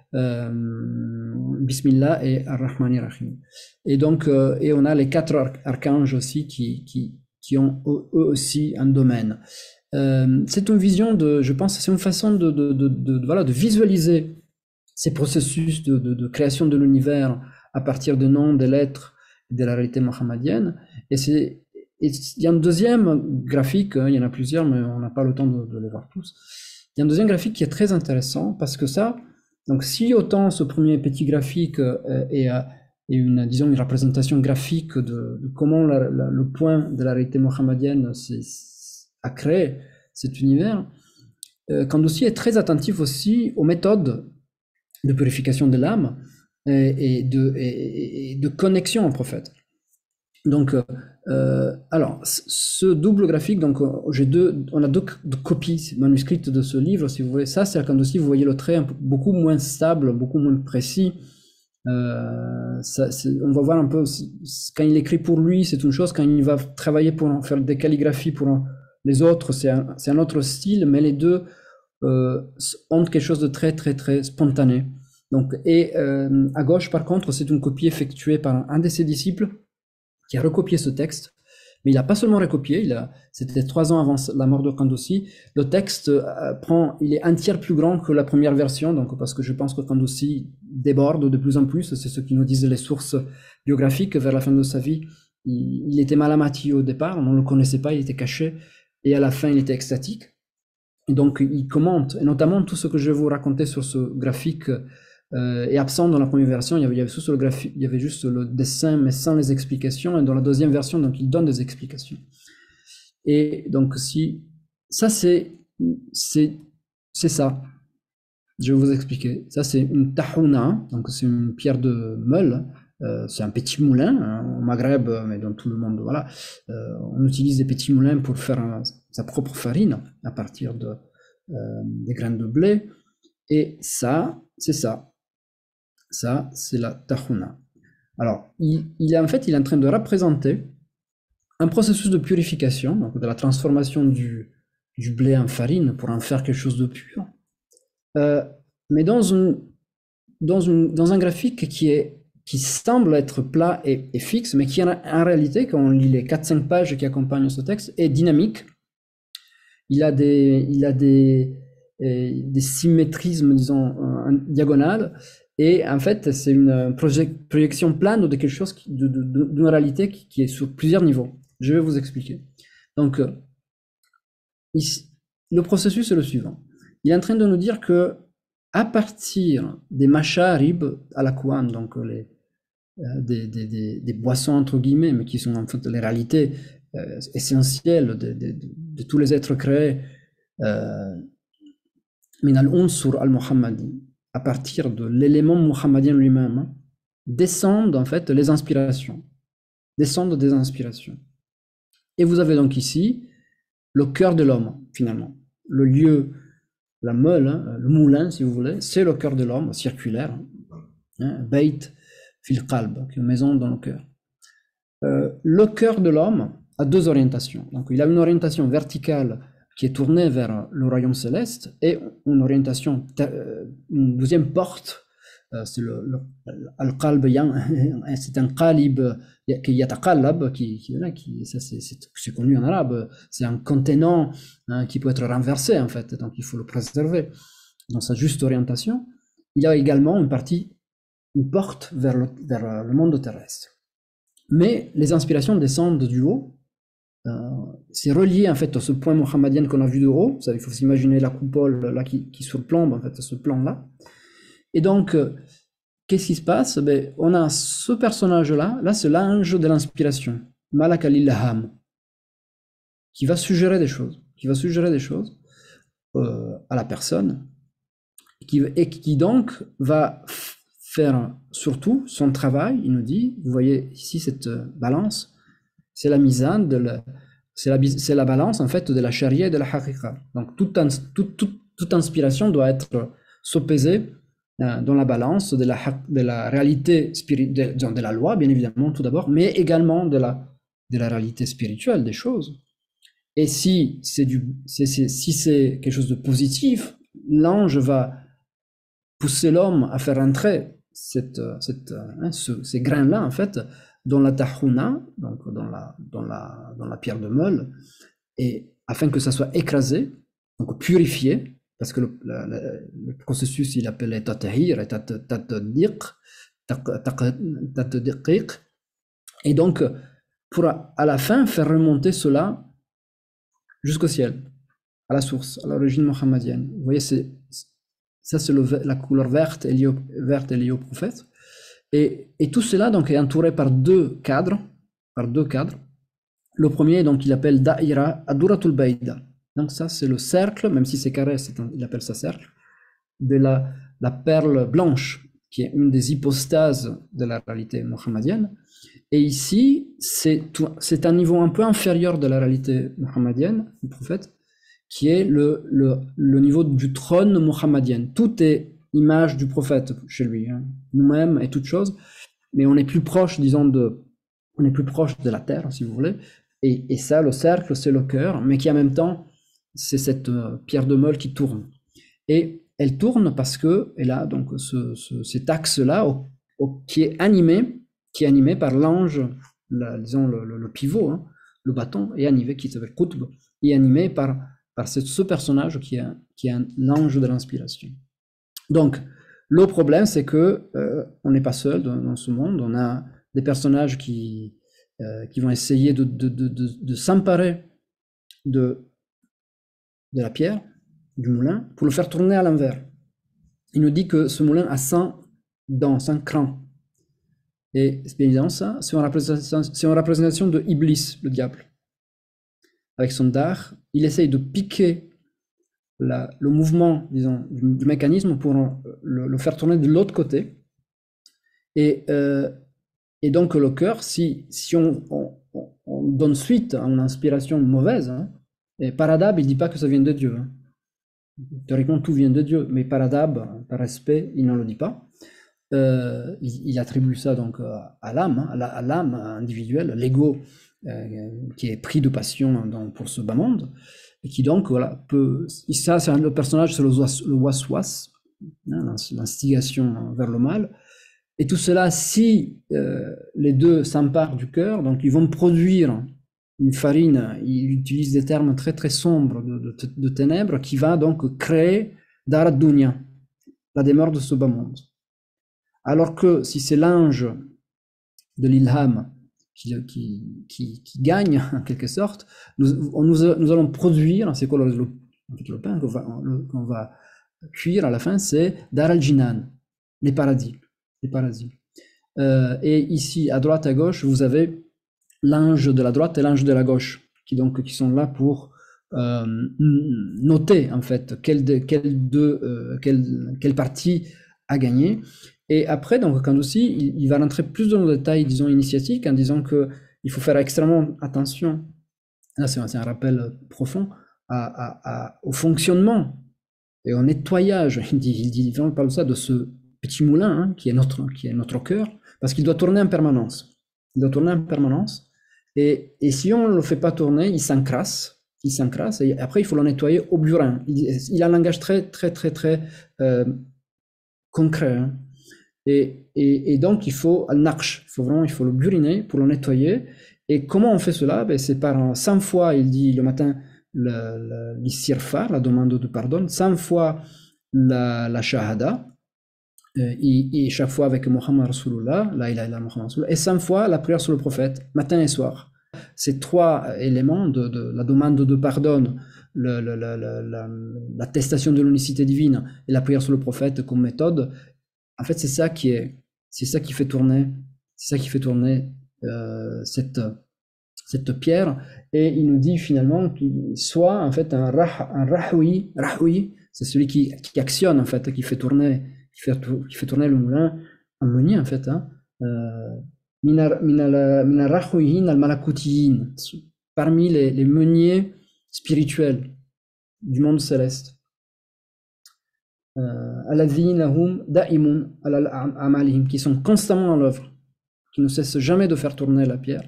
Bismillah et Ar-Rahmanirrahim. Et donc, et on a les 4 archanges aussi qui ont eux aussi un domaine. C'est une vision je pense, c'est une façon de visualiser ces processus de création de l'univers à partir des noms, des lettres, de la réalité mohammadienne. Et il y a un deuxième graphique, il y en a plusieurs, mais on n'a pas le temps de les voir tous. Il y a un deuxième graphique qui est très intéressant parce que ça, donc si autant ce premier petit graphique est une représentation graphique de comment le point de la réalité mohammadienne a créé cet univers, Kandoussi est très attentif aussi aux méthodes de purification de l'âme et de connexion au prophète. Donc, alors, ce double graphique, donc on a deux copies manuscrites de ce livre, si vous voulez. Ça, c'est à Kandoussi, vous voyez le trait beaucoup moins stable, beaucoup moins précis. On va voir un peu, quand il écrit pour lui, c'est une chose, quand il va travailler pour faire des calligraphies pour les autres, c'est un autre style, mais les deux ont quelque chose de très, très, très spontané. Donc, à gauche, par contre, c'est une copie effectuée par un de ses disciples qui a recopié ce texte, mais il n'a pas seulement recopié, c'était 3 ans avant la mort de Kandoussi. Le texte il est un tiers plus grand que la première version, donc parce que je pense que Kandoussi déborde de plus en plus, c'est ce qui nous disent les sources biographiques. Vers la fin de sa vie, il était Malamati au départ, on ne le connaissait pas, il était caché, et à la fin il était extatique. Et donc il commente, et notamment tout ce que je vais vous raconter sur ce graphique est absent dans la première version. Il y avait juste le dessin mais sans les explications, et dans la deuxième version, donc il donne des explications. Et donc ça c'est ça. Je vais vous expliquer. Ça c'est une tahuna, donc c'est une pierre de meule. C'est un petit moulin au Maghreb, mais dans tout le monde, voilà. On utilise des petits moulins pour faire sa propre farine à partir des graines de blé. Et ça, c'est ça. Ça, c'est la tahuna. Alors, il est en train de représenter un processus de purification, donc de la transformation du blé en farine pour en faire quelque chose de pur, mais dans un graphique qui semble être plat et fixe, mais qui en réalité, quand on lit les 4-5 pages qui accompagnent ce texte, est dynamique. Il a des symétrismes, disons, diagonales. Et en fait, c'est une projection plane de quelque chose, d'une réalité qui est sur plusieurs niveaux. Je vais vous expliquer. Donc, ici, le processus est le suivant. Il est en train de nous dire que à partir des masharib à la Qur'an, donc des boissons entre guillemets, mais qui sont en fait les réalités essentielles de tous les êtres créés, min al-unsur al-muhammadi, à partir de l'élément muhammadien lui-même, descendent en fait les inspirations, descendent des inspirations. Et vous avez donc ici le cœur de l'homme, finalement. Le lieu, la meule, le moulin, si vous voulez, c'est le cœur de l'homme, circulaire, Beit fil qalb, une maison dans le cœur. Le cœur de l'homme a 2 orientations. Donc, il a une orientation verticale qui est tourné vers le royaume céleste, et une orientation, une deuxième porte, c'est al-qalb, c'est un qalib qui yataqallab, ça c'est connu en arabe, c'est un contenant qui peut être renversé en fait, donc il faut le préserver dans sa juste orientation. Il y a également une porte vers le monde terrestre. Mais les inspirations descendent du haut. C'est relié en fait à ce point mohammédien qu'on a vu de haut. Il faut s'imaginer la coupole là qui surplombe en fait ce plan-là. Et donc, qu'est-ce qui se passe? On a ce personnage-là, là c'est l'ange de l'inspiration, Malak al-Ilham, qui va suggérer des choses, à la personne, et qui donc va faire surtout son travail. Il nous dit, vous voyez ici cette balance, c'est la mizan, c'est la balance en fait de la charia et de la haqiqa. Donc toute inspiration doit être sopesée dans la balance de la réalité spirituelle, de la loi bien évidemment tout d'abord, mais également de la réalité spirituelle des choses. Et si c'est quelque chose de positif, l'ange va pousser l'homme à faire entrer ces grains-là en fait dans la tahuna, donc dans la pierre de meule, et afin que ça soit écrasé, donc purifié, parce que le processus il appelle tatahir et tatdiq, et donc pour à la fin faire remonter cela jusqu'au ciel, à la source, à l'origine mohammedienne. Vous voyez, ça c'est la couleur verte liée au prophète. Et tout cela donc est entouré par deux cadres. Le premier, donc, il appelle Da'ira Aduratul Baïda. Donc ça, c'est le cercle, même si c'est carré, il appelle ça cercle, de la perle blanche, qui est une des hypostases de la réalité mohammedienne. Et ici, c'est un niveau un peu inférieur de la réalité mohammedienne, du prophète, qui est le niveau du trône mohammedien. Tout est image du prophète chez lui, nous-mêmes et toutes choses, mais on est plus proche, disons, on est plus proche de la terre, si vous voulez, et ça, le cercle, c'est le cœur, mais qui en même temps, c'est cette pierre de meule qui tourne. Et elle tourne parce que elle a donc cet axe-là qui est animé par l'ange, disons le pivot, le bâton est animé, qui s'appelle Qutb, est animé par ce personnage qui est l'ange de l'inspiration. Donc, le problème, c'est que on n'est pas seul dans ce monde. On a des personnages qui vont essayer de s'emparer de la pierre, du moulin, pour le faire tourner à l'envers. Il nous dit que ce moulin a 100 dents, 100 crans. Et bien évidemment, ça, c'est une représentation de Iblis, le diable. Avec son dard, il essaye de piquer le mouvement, disons, du mécanisme pour le faire tourner de l'autre côté. Et donc le cœur, si on donne suite à une inspiration mauvaise, et par adab, il ne dit pas que ça vient de Dieu. Théoriquement, tout vient de Dieu, mais par adab, par respect, il ne le dit pas. Il attribue ça donc à l'âme, à l'âme individuelle, l'ego qui est pris de passion pour ce bas monde, et qui donc voilà ça c'est le personnage, c'est le waswas, l'instigation vers le mal, et tout cela si les deux s'emparent du cœur, donc ils vont produire une farine. Il utilise des termes très très sombres de ténèbres, qui va donc créer Dar ad-Dunya, la demeure de ce bas monde. Alors que si c'est l'ange de l'ilham qui gagne en quelque sorte, nous allons produire, c'est quoi le pain qu'on va cuire à la fin, c'est Dar al-Jinan, les paradis. Et ici, à droite, à gauche, vous avez l'ange de la droite et l'ange de la gauche, qui sont là pour noter en fait quelle partie a gagné. Et après, donc, quand aussi, il va rentrer plus dans le détail, disons, initiatique, en disant qu'il faut faire extrêmement attention, là c'est un rappel profond, au fonctionnement et au nettoyage. Il parle de ça, de ce petit moulin qui est notre cœur, parce qu'il doit tourner en permanence. Et si on ne le fait pas tourner, il s'encrasse. il s'encrasse, et après il faut le nettoyer au burin. Il a un langage très concret, hein. Et donc il faut al-naqsh, il faut le buriner pour le nettoyer. Et comment on fait cela? Ben, c'est par 100 fois, il dit le matin, l'istighfar, la demande de pardon, 100 fois la shahada, et chaque fois avec Muhammad Rasulullah, la ilaha illallah Muhammad Rasulullah, et 100 fois la prière sur le prophète, matin et soir. Ces trois éléments de la demande de pardon, l'attestation de l'unicité divine et la prière sur le prophète comme méthode, en fait, c'est ça qui fait tourner, cette pierre. Et il nous dit finalement qu'il soit en fait un rahwi, c'est celui qui actionne en fait, qui fait tourner le moulin, un meunier en fait, hein. Parmi les meuniers spirituels du monde céleste. Qui sont constamment en l'œuvre, qui ne cessent jamais de faire tourner la pierre.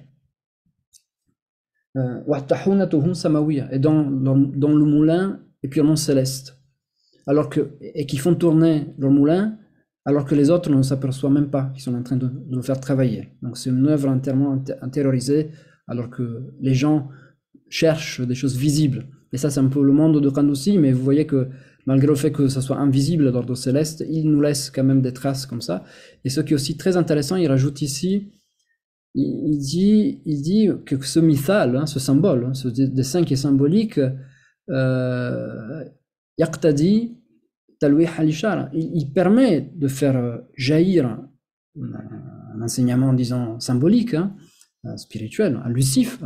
Et dans le moulin est purement céleste. Et qui font tourner leur moulin alors que les autres ne s'aperçoivent même pas qu'ils sont en train de le faire travailler. Donc c'est une œuvre entièrement intériorisée, alors que les gens cherchent des choses visibles. Et ça, c'est un peu le monde de Qandousi, mais vous voyez que malgré le fait que ça soit invisible d'ordre céleste, il nous laisse quand même des traces comme ça. Et ce qui est aussi très intéressant, il rajoute ici, il dit que ce mithal, hein, ce symbole, hein, ce dessin qui est symbolique, yaqtadi talwih al-ishara, il permet de faire jaillir un enseignement, disons, symbolique, hein, spirituel, un lucif.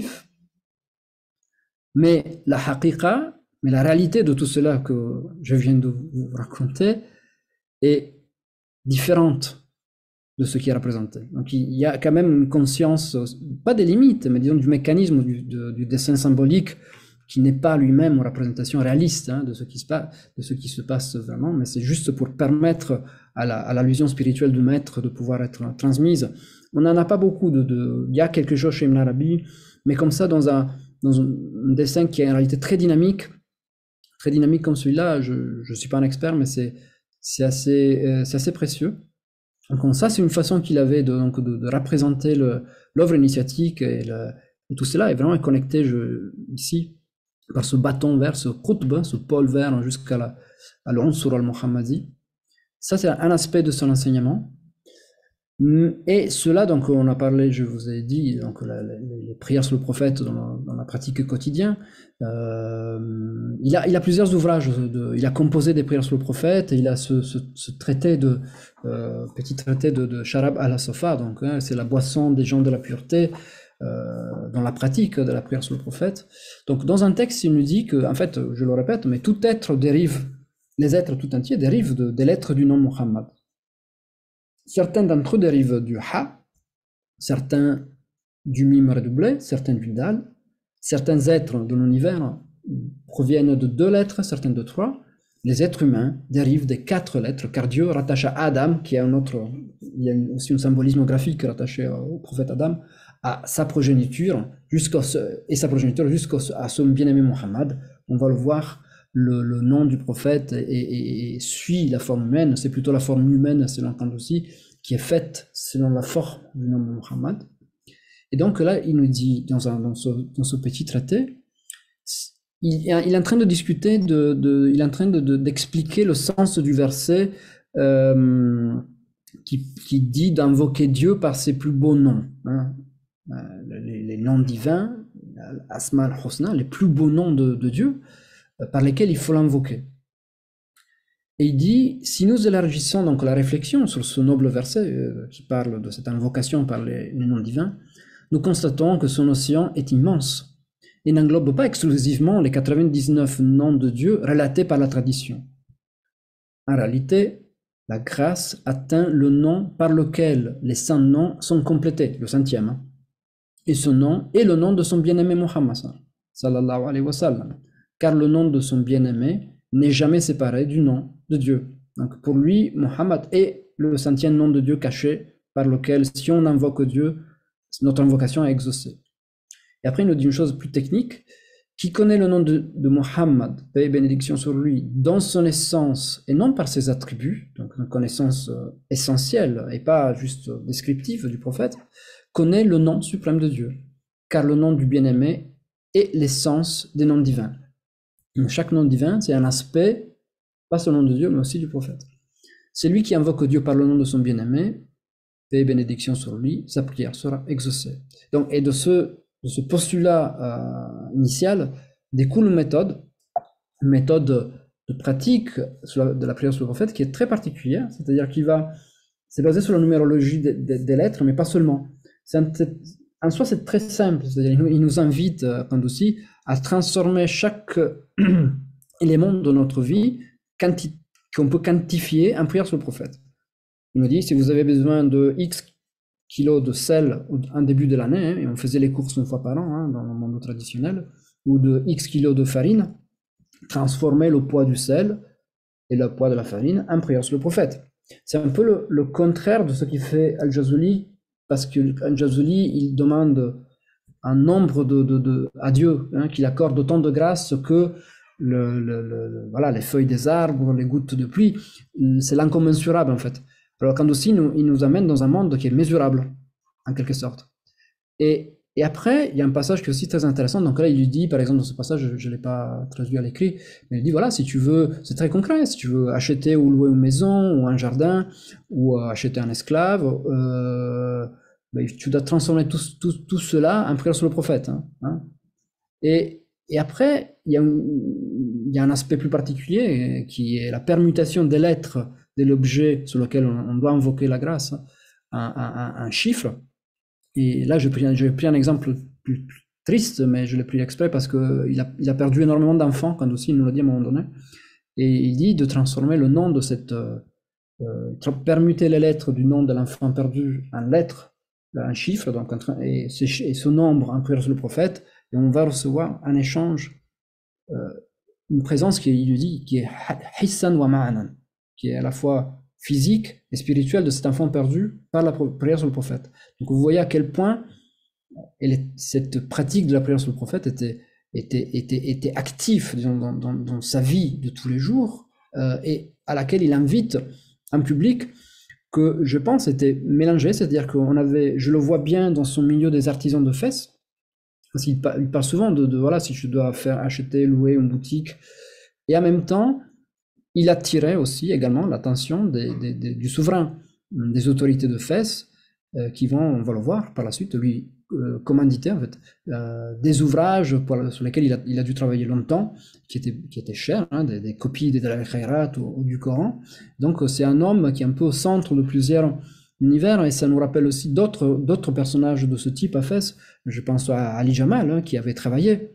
Mais la haqiqa, mais la réalité de tout cela que je viens de vous raconter est différente de ce qui est représenté. Donc il y a quand même une conscience, pas des limites, mais disons du mécanisme du dessin symbolique qui n'est pas lui-même une représentation réaliste, hein, de ce qui se passe vraiment, mais c'est juste pour permettre à l'allusion spirituelle du maître de pouvoir être transmise. On n'en a pas beaucoup il y a quelque chose chez Ibn Arabi, mais comme ça dans un dessin qui est en réalité très dynamique comme celui-là. Je ne suis pas un expert, mais c'est assez précieux. Donc ça, c'est une façon qu'il avait de représenter l'œuvre initiatique, et tout cela est vraiment connecté ici par ce bâton vert, ce qutb, ce pôle vert jusqu'à l'unsur al-Muhammadi. Ça, c'est un aspect de son enseignement. Et cela, donc on a parlé, je vous ai dit, donc les prières sur le prophète dans la pratique quotidienne. Il a plusieurs ouvrages, il a composé des prières sur le prophète, et il a ce traité petit traité de Sharab al-Safa, donc hein, c'est la boisson des gens de la pureté, dans la pratique de la prière sur le prophète. Donc dans un texte, il nous dit que, en fait, je le répète, mais tout être dérive, les êtres tout entiers dérivent des lettres du nom Muhammad. Certains d'entre eux dérivent du Ha, certains du Mim redoublé, certains du Dal. Certains êtres de l'univers proviennent de 2 lettres, certains de 3. Les êtres humains dérivent des 4 lettres, car Dieu rattache à Adam, qui est il y a aussi un symbolisme graphique rattaché au prophète Adam, à sa progéniture, jusqu'à son bien-aimé Muhammad. On va le voir, le nom du prophète et suit la forme humaine, c'est plutôt la forme humaine, selon Qandousi, qui est faite selon la forme du nom de Muhammad. Et donc là, il nous dit, dans ce petit traité, il est en train de discuter, il est en train d'expliquer le sens du verset qui dit d'invoquer Dieu par ses plus beaux noms, hein. Les noms divins, Asma al-Husna, les plus beaux noms de Dieu, par lesquels il faut l'invoquer. Et il dit, si nous élargissons donc la réflexion sur ce noble verset qui parle de cette invocation par les noms divins, nous constatons que son océan est immense et n'englobe pas exclusivement les 99 noms de Dieu relatés par la tradition. En réalité, la grâce atteint le nom par lequel les 100 noms sont complétés, le 100e, et ce nom est le nom de son bien-aimé Muhammad sallallahu alayhi wa sallam, car le nom de son bien-aimé n'est jamais séparé du nom de Dieu. Donc pour lui, Muhammad est le 100e nom de Dieu caché par lequel, si on invoque Dieu, notre invocation est exaucée. Et après, il nous dit une chose plus technique. qui connaît le nom de Muhammad, paix et bénédiction sur lui, dans son essence et non par ses attributs, donc une connaissance essentielle et pas juste descriptive du prophète, connaît le nom suprême de Dieu, car le nom du bien-aimé est l'essence des noms divins. Donc, chaque nom divin, c'est un aspect, pas seulement de Dieu, mais aussi du prophète. Celui qui invoque Dieu par le nom de son bien-aimé, paix et bénédiction sur lui, sa prière sera exaucée. Donc, et de ce postulat initial découle une méthode de pratique de la prière sur le prophète qui est très particulière, c'est-à-dire c'est basé sur la numérologie des lettres, mais pas seulement. En soi, c'est très simple, c'est-à-dire il nous invite, Qandossi, à transformer chaque élément de notre vie qu'on peut quantifier en prière sur le prophète. Il nous dit, si vous avez besoin de X kilos de sel en début de l'année, hein, et on faisait les courses une fois par an hein, dans le monde traditionnel, ou de X kilos de farine, transformer le poids du sel et le poids de la farine en prière sur le prophète. C'est un peu le contraire de ce qu'il fait Al-Jazuli, parce que Al-Jazuli, il demande un nombre à Dieu, hein, qu'il accorde autant de grâce que voilà, les feuilles des arbres, les gouttes de pluie, c'est l'incommensurable en fait. Alors Qandossi, il nous amène dans un monde qui est mesurable, en quelque sorte. Et après, il y a un passage qui est aussi très intéressant. Donc là, il lui dit, par exemple, dans ce passage, je ne l'ai pas traduit à l'écrit, mais il dit, voilà, si tu veux, c'est très concret, si tu veux acheter ou louer une maison, ou un jardin, ou acheter un esclave, tu dois transformer tout cela en prière sur le prophète. Hein. Et après, il y a un aspect plus particulier qui est la permutation des lettres de l'objet sur lequel on doit invoquer la grâce, un chiffre. Et là, j'ai pris un exemple plus triste, mais je l'ai pris exprès parce qu'il a perdu énormément d'enfants, quand aussi il nous l'a dit à un moment donné. Et il dit de transformer le nom de cette... permuter les lettres du nom de l'enfant perdu en lettres, un chiffre, donc, et ce nombre en prière sur le prophète, et on va recevoir un échange, une présence qui, il lui dit, qui est hissan wa ma'anan, qui est à la fois physique et spirituelle de cet enfant perdu par la prière sur le prophète. Donc vous voyez à quel point cette pratique de la prière sur le prophète était active dans sa vie de tous les jours, et à laquelle il invite un public que je pense était mélangé, c'est-à-dire je le vois bien dans son milieu des artisans de Fès, parce qu'il parle souvent de voilà, si je dois acheter, louer une boutique, et en même temps, il attirait aussi également l'attention du souverain, des autorités de Fès, qui vont, on va le voir par la suite, lui commanditer en fait, des ouvrages sur lesquels il a dû travailler longtemps, qui étaient chers, hein, des copies des Dalal Khairat ou du Coran. Donc c'est un homme qui est un peu au centre de plusieurs univers, et ça nous rappelle aussi d'autres personnages de ce type à Fès. Je pense à Ali Jamal, hein, qui avait travaillé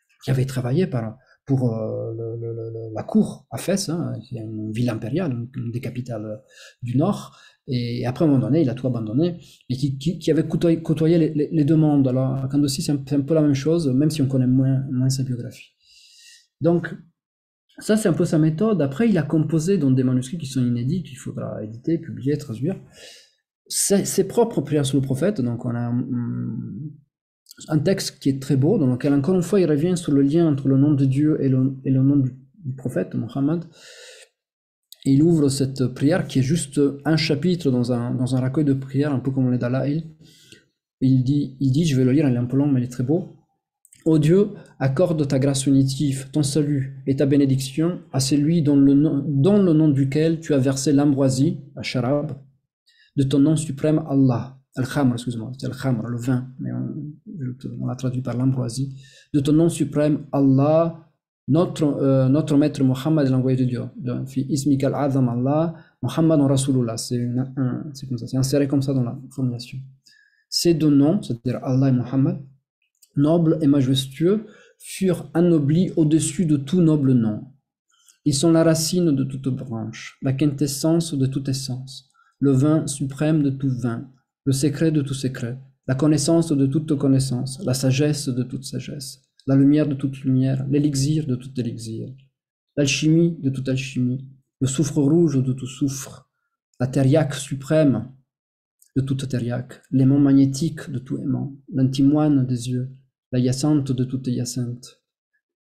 pour la cour à Fès, hein, qui est une ville impériale, une des capitales du Nord. Et après, à un moment donné, il a tout abandonné, et qui avait côtoyé les deux mondes. Alors, Qandossi, c'est un peu la même chose, même si on connaît moins sa biographie. Donc, ça, c'est un peu sa méthode. Après, il a composé dans des manuscrits qui sont inédits, qu'il faudra éditer, publier, traduire, ses propres prières sur le prophète. Donc, on a un texte qui est très beau, dans lequel, encore une fois, il revient sur le lien entre le nom de Dieu et le nom du prophète, Mohammed. Et il ouvre cette prière qui est juste un chapitre dans un recueil de prières, un peu comme les Dalaïl. Il dit, je vais le lire, il est un peu long, mais il est très beau. Ô Dieu, accorde ta grâce unitive, ton salut et ta bénédiction à celui dont le nom duquel tu as versé l'ambroisie, la sharab, de ton nom suprême Allah. Al-Khamr, excuse-moi, c'est Al-Khamr, le vin, mais on l'a traduit par l'ambroisie. De ton nom suprême Allah, notre maître Mohammed, l'envoyé de Dieu. Fi ismikal azam Allah, Muhammad Rasulullah. C'est comme ça, c'est inséré comme ça dans la formulation. Ces deux noms, c'est-à-dire Allah et Muhammad, nobles et majestueux, furent anoblis au-dessus de tout noble nom. Ils sont la racine de toute branche, la quintessence de toute essence, le vin suprême de tout vin, le secret de tout secret, la connaissance de toute connaissance, la sagesse de toute sagesse, la lumière de toute lumière, l'élixir de tout élixir, l'alchimie de toute alchimie, le soufre rouge de tout soufre, la thériaque suprême de toute thériaque, l'aimant magnétique de tout aimant, l'antimoine des yeux, la hyacinthe de toute hyacinthe,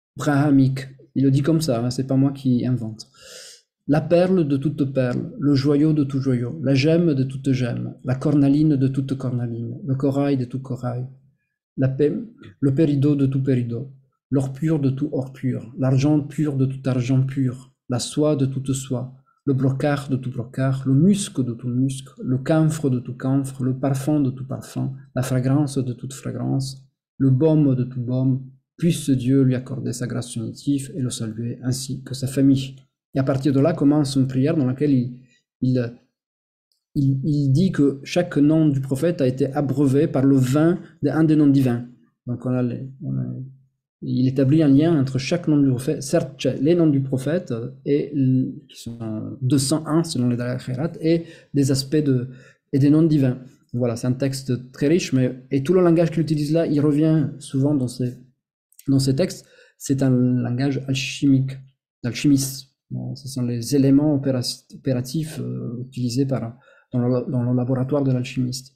brahamique. Il le dit comme ça, hein, c'est pas moi qui invente. La perle de toute perle, le joyau de tout joyau, la gemme de toute gemme, la cornaline de toute cornaline, le corail de tout corail, le péridot de tout péridot, l'or pur de tout or pur, l'argent pur de tout argent pur, la soie de toute soie, le brocart de tout brocart, le musc de tout musc, le camphre de tout camphre, le parfum de tout parfum, la fragrance de toute fragrance, le baume de tout baume, puisse Dieu lui accorder sa grâce unitive et le saluer ainsi que sa famille. Et à partir de là commence une prière dans laquelle il dit que chaque nom du prophète a été abreuvé par le vin d'un des noms divins. Donc il établit un lien entre chaque nom du prophète, certes les noms du prophète, et, qui sont 201 selon les Dalal Khairat, et des aspects et des noms divins. Voilà, c'est un texte très riche, et tout le langage qu'il utilise là, il revient souvent dans ces textes. C'est un langage alchimique, d'alchimiste. Ce sont les éléments opératifs utilisés dans le laboratoire de l'alchimiste.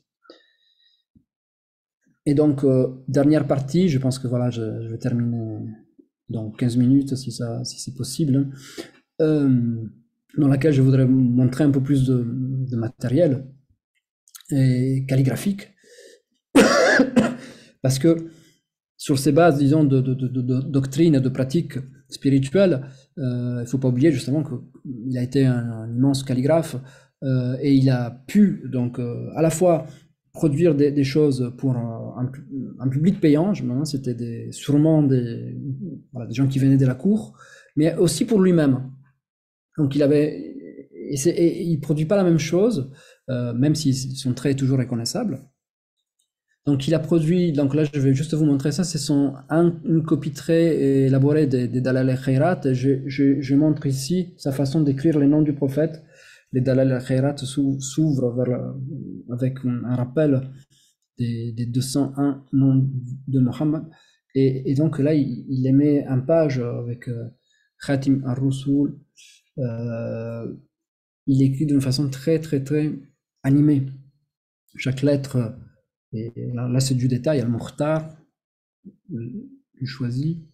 Et donc, dernière partie, je pense que voilà, je vais terminer dans 15 minutes si c'est possible, dans laquelle je voudrais montrer un peu plus de matériel et calligraphique. Parce que sur ces bases, disons, de doctrine et de pratique spirituelle, il ne faut pas oublier justement qu'il a été un immense calligraphe et il a pu donc à la fois produire des choses pour un public payant, c'était sûrement des gens qui venaient de la cour, mais aussi pour lui-même. Donc il produit pas la même chose, même si son trait est toujours reconnaissable. Donc il a produit, donc là je vais juste vous montrer ça, c'est une copie très élaborée des Dalal al-Khairat. Je montre ici sa façon d'écrire les noms du prophète. Les Dalal al-Khairat s'ouvrent avec un rappel des 201 noms de Mohammed. Et donc là il les met en page avec Khatim al-Rusul. Il écrit d'une façon très très très animée. Chaque lettre... Et là c'est du détail. Al-Mukhtar, le choisi.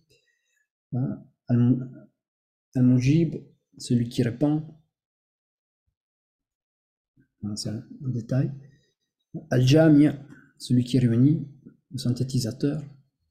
Al-Mujib, celui qui répond. C'est un détail. Al-Jami', celui qui réunit, le synthétisateur.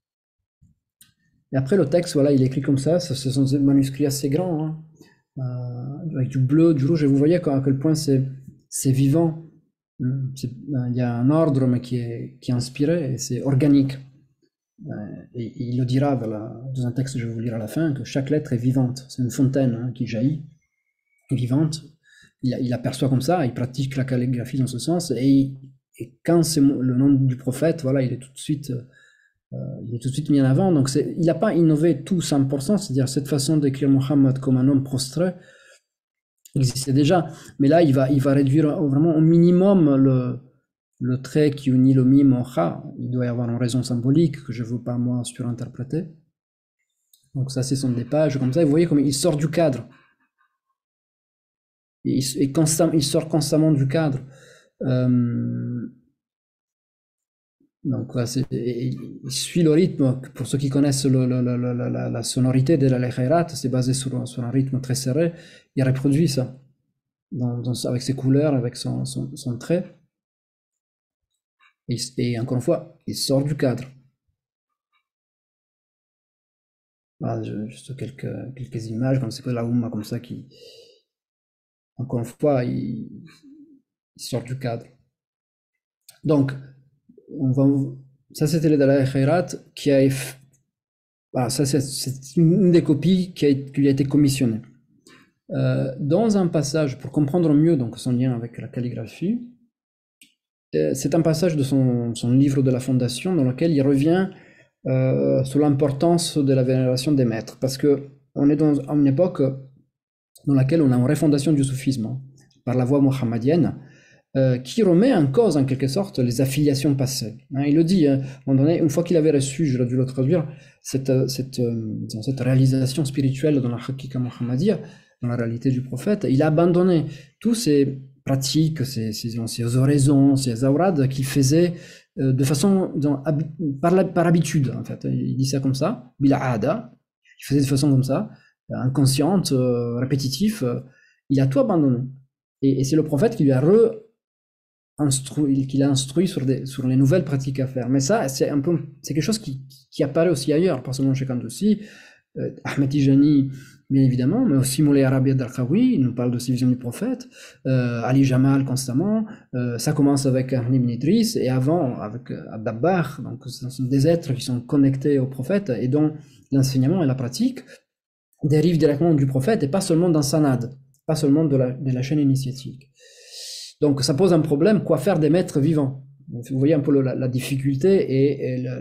Et après le texte, voilà, il est écrit comme ça. Ce sont des manuscrits assez grands, avec du bleu, du rouge. Et vous voyez à quel point c'est vivant. Il y a un ordre mais qui est inspiré et c'est organique. Et il le dira dans un texte que je vais vous lire à la fin, que chaque lettre est vivante. C'est une fontaine qui jaillit, est vivante. Il aperçoit comme ça, il pratique la calligraphie dans ce sens, et quand c'est le nom du prophète, voilà, il est tout de suite mis en avant. Donc il n'a pas innové tout 100%, c'est-à-dire cette façon d'écrire Mohammed comme un homme prostré existait déjà, mais là il va réduire vraiment au minimum le trait qui unit le mime au kha. Il doit y avoir une raison symbolique que je ne veux pas moi surinterpréter. Donc ça c'est son des pages comme ça. Vous voyez comme il sort du cadre. Il sort constamment du cadre. Donc il suit le rythme. Pour ceux qui connaissent la sonorité de la Khairat, c'est basé sur un rythme très serré. Il reproduit ça avec ses couleurs, avec son trait. Et encore une fois, il sort du cadre. Voilà, juste quelques images, comme c'est que la Oumma comme ça qui, encore une fois, il sort du cadre. Donc, ça c'était le Dalal Khairat qui a... Voilà, ça c'est une des copies qui lui a été commissionnée. Dans un passage, pour comprendre mieux donc, son lien avec la calligraphie, c'est un passage de son livre de la Fondation dans lequel il revient sur l'importance de la vénération des maîtres, parce qu'on est dans une époque dans laquelle on a une refondation du soufisme par la voie mohammadienne, qui remet en cause en quelque sorte les affiliations passées. Il le dit, à un moment donné, une fois qu'il avait reçu, j'aurais dû le traduire, cette réalisation spirituelle dans la Hakika Muhammadiyya, dans la réalité du prophète, il a abandonné tous ces pratiques, ces oraisons, ces awrad qu'il faisait de façon par habitude, en fait. Il dit ça comme ça, bil'aada, il faisait de façon comme ça, inconsciente, répétitif, il a tout abandonné. Et c'est le prophète qui lui a instruit sur les nouvelles pratiques à faire. Mais ça, c'est quelque chose qui apparaît aussi ailleurs, pas seulement chez Kandossi, Ahmed Tijani, bien évidemment, mais aussi Moulay Arabi al-Darqawi, il nous parle de ces visions du prophète, Ali Jamal constamment, ça commence avec Ahmed ibn Idriss, et avant avec Ad-Dabbar, donc ce sont des êtres qui sont connectés au prophète, et dont l'enseignement et la pratique dérivent directement du prophète, et pas seulement d'un sanad, pas seulement de la chaîne initiatique. Donc ça pose un problème, quoi faire des maîtres vivants? Vous voyez un peu la difficulté, et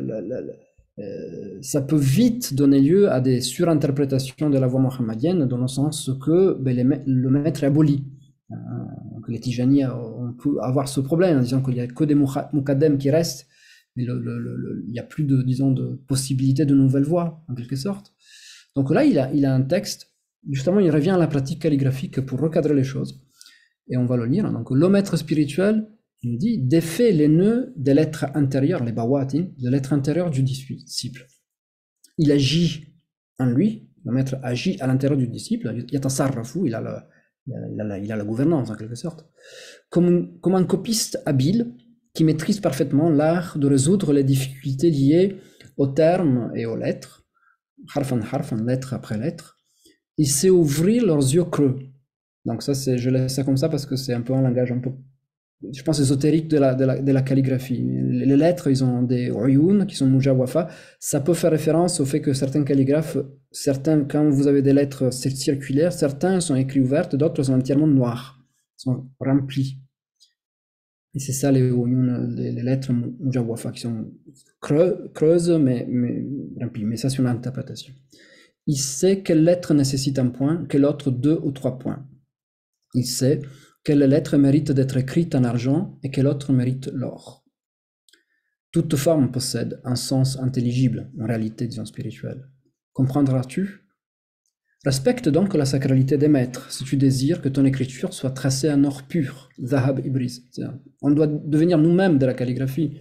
ça peut vite donner lieu à des surinterprétations de la voie mohammedienne, dans le sens que le maître est aboli. Donc les Tijani on peut avoir ce problème en disant qu'il n'y a que des muqaddem qui restent, mais il n'y a plus de, disons, de possibilité de nouvelles voies, en quelque sorte. Donc là, il a un texte, justement, il revient à la pratique calligraphique pour recadrer les choses, et on va le lire. Donc le maître spirituel, il nous dit, défait les nœuds de l'être intérieur, les bawatin, de l'être intérieur du disciple. Il agit en lui, le maître agit à l'intérieur du disciple, il a la gouvernance en quelque sorte, comme un copiste habile qui maîtrise parfaitement l'art de résoudre les difficultés liées aux termes et aux lettres, harfan harfan, lettre après lettre. Il sait ouvrir leurs yeux creux. Donc ça, je laisse ça comme ça parce que c'est un peu un langage un peu, je pense, ésotérique de la calligraphie. Les lettres, ils ont des uyun qui sont mujawafa. Ça peut faire référence au fait que certains calligraphes, quand vous avez des lettres circulaires, certains sont écrits ouvertes, d'autres sont entièrement noires, sont remplis. Et c'est ça les uyun, les lettres mujawafa, qui sont creuses mais remplies. Mais ça, c'est une interprétation. Il sait quelle lettre nécessite un point, quelle autre 2 ou 3 points. Il sait quelle lettre mérite d'être écrite en argent et quelle autre mérite l'or. Toute forme possède un sens intelligible, en réalité, disons, spirituelle. Comprendras-tu? Respecte donc la sacralité des maîtres, si tu désires que ton écriture soit tracée en or pur, Zahab Ibris. On doit devenir nous-mêmes de la calligraphie.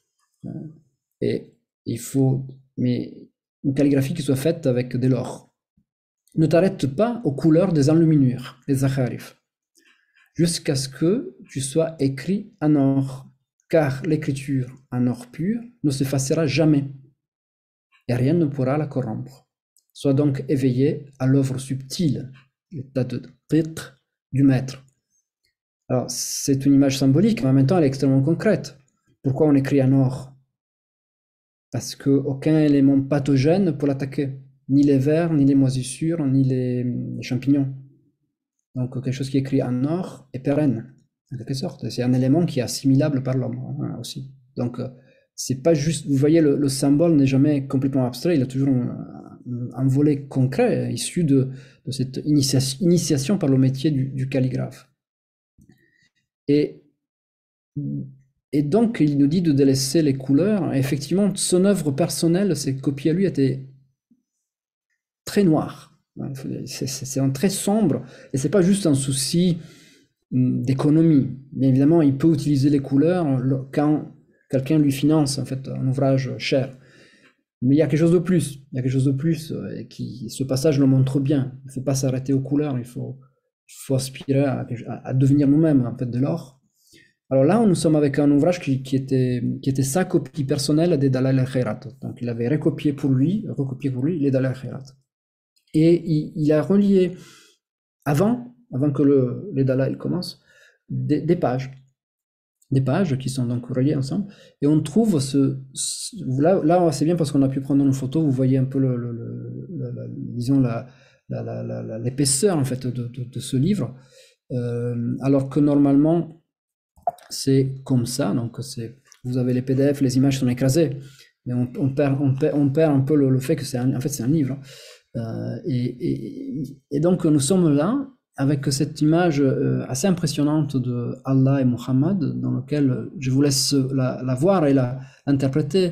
Et il faut, mais une calligraphie qui soit faite avec de l'or. Ne t'arrête pas aux couleurs des enluminures, les zakharif, jusqu'à ce que tu sois écrit en or, car l'écriture en or pur ne s'effacera jamais, et rien ne pourra la corrompre. Sois donc éveillé à l'œuvre subtile, l'état de titre du maître. Alors, c'est une image symbolique, mais en même temps, elle est extrêmement concrète. Pourquoi on écrit en or? Parce qu'aucun élément pathogène ne peut l'attaquer, ni les vers, ni les moisissures, ni les champignons. Donc quelque chose qui est écrit en or est pérenne, en quelque sorte. C'est un élément qui est assimilable par l'homme aussi. Donc c'est pas juste, vous voyez, le symbole n'est jamais complètement abstrait, il a toujours un volet concret issu de cette initiation par le métier du calligraphe. Et donc il nous dit de délaisser les couleurs. Et effectivement, son œuvre personnelle, ses copies à lui étaient très noires. C'est un très sombre, et c'est pas juste un souci d'économie. Bien évidemment, il peut utiliser les couleurs quand quelqu'un lui finance en fait un ouvrage cher. Mais il y a quelque chose de plus. Il y a quelque chose de plus, et ce passage le montre bien. Il ne faut pas s'arrêter aux couleurs. Il faut aspirer à devenir nous-mêmes en fait de l'or. Alors là, nous sommes avec un ouvrage qui était sa copie personnelle des Dalal al-Khairat. Donc il avait recopié pour lui les Dalal al-Khairat. Et il a relié, avant que les Dalal commencent, des pages qui sont donc reliées ensemble. Et on trouve là c'est bien parce qu'on a pu prendre une photo, vous voyez un peu disons l'épaisseur en fait de ce livre, alors que normalement c'est comme ça. Donc vous avez les PDF, les images sont écrasées, mais on perd un peu le fait que c'est un livre. Et donc nous sommes là avec cette image assez impressionnante de Allah et Muhammad, dans laquelle je vous laisse la voir et l'interpréter.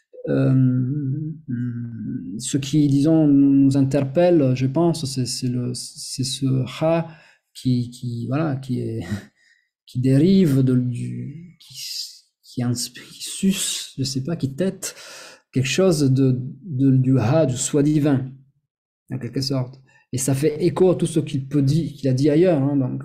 Ce qui, disons, nous interpelle, je pense, c'est ce ha qui dérive qui suce, je sais pas, qui tête quelque chose du ha, du soi divin. en quelque sorte. Et ça fait écho à tout ce qu'il a dit ailleurs, hein, donc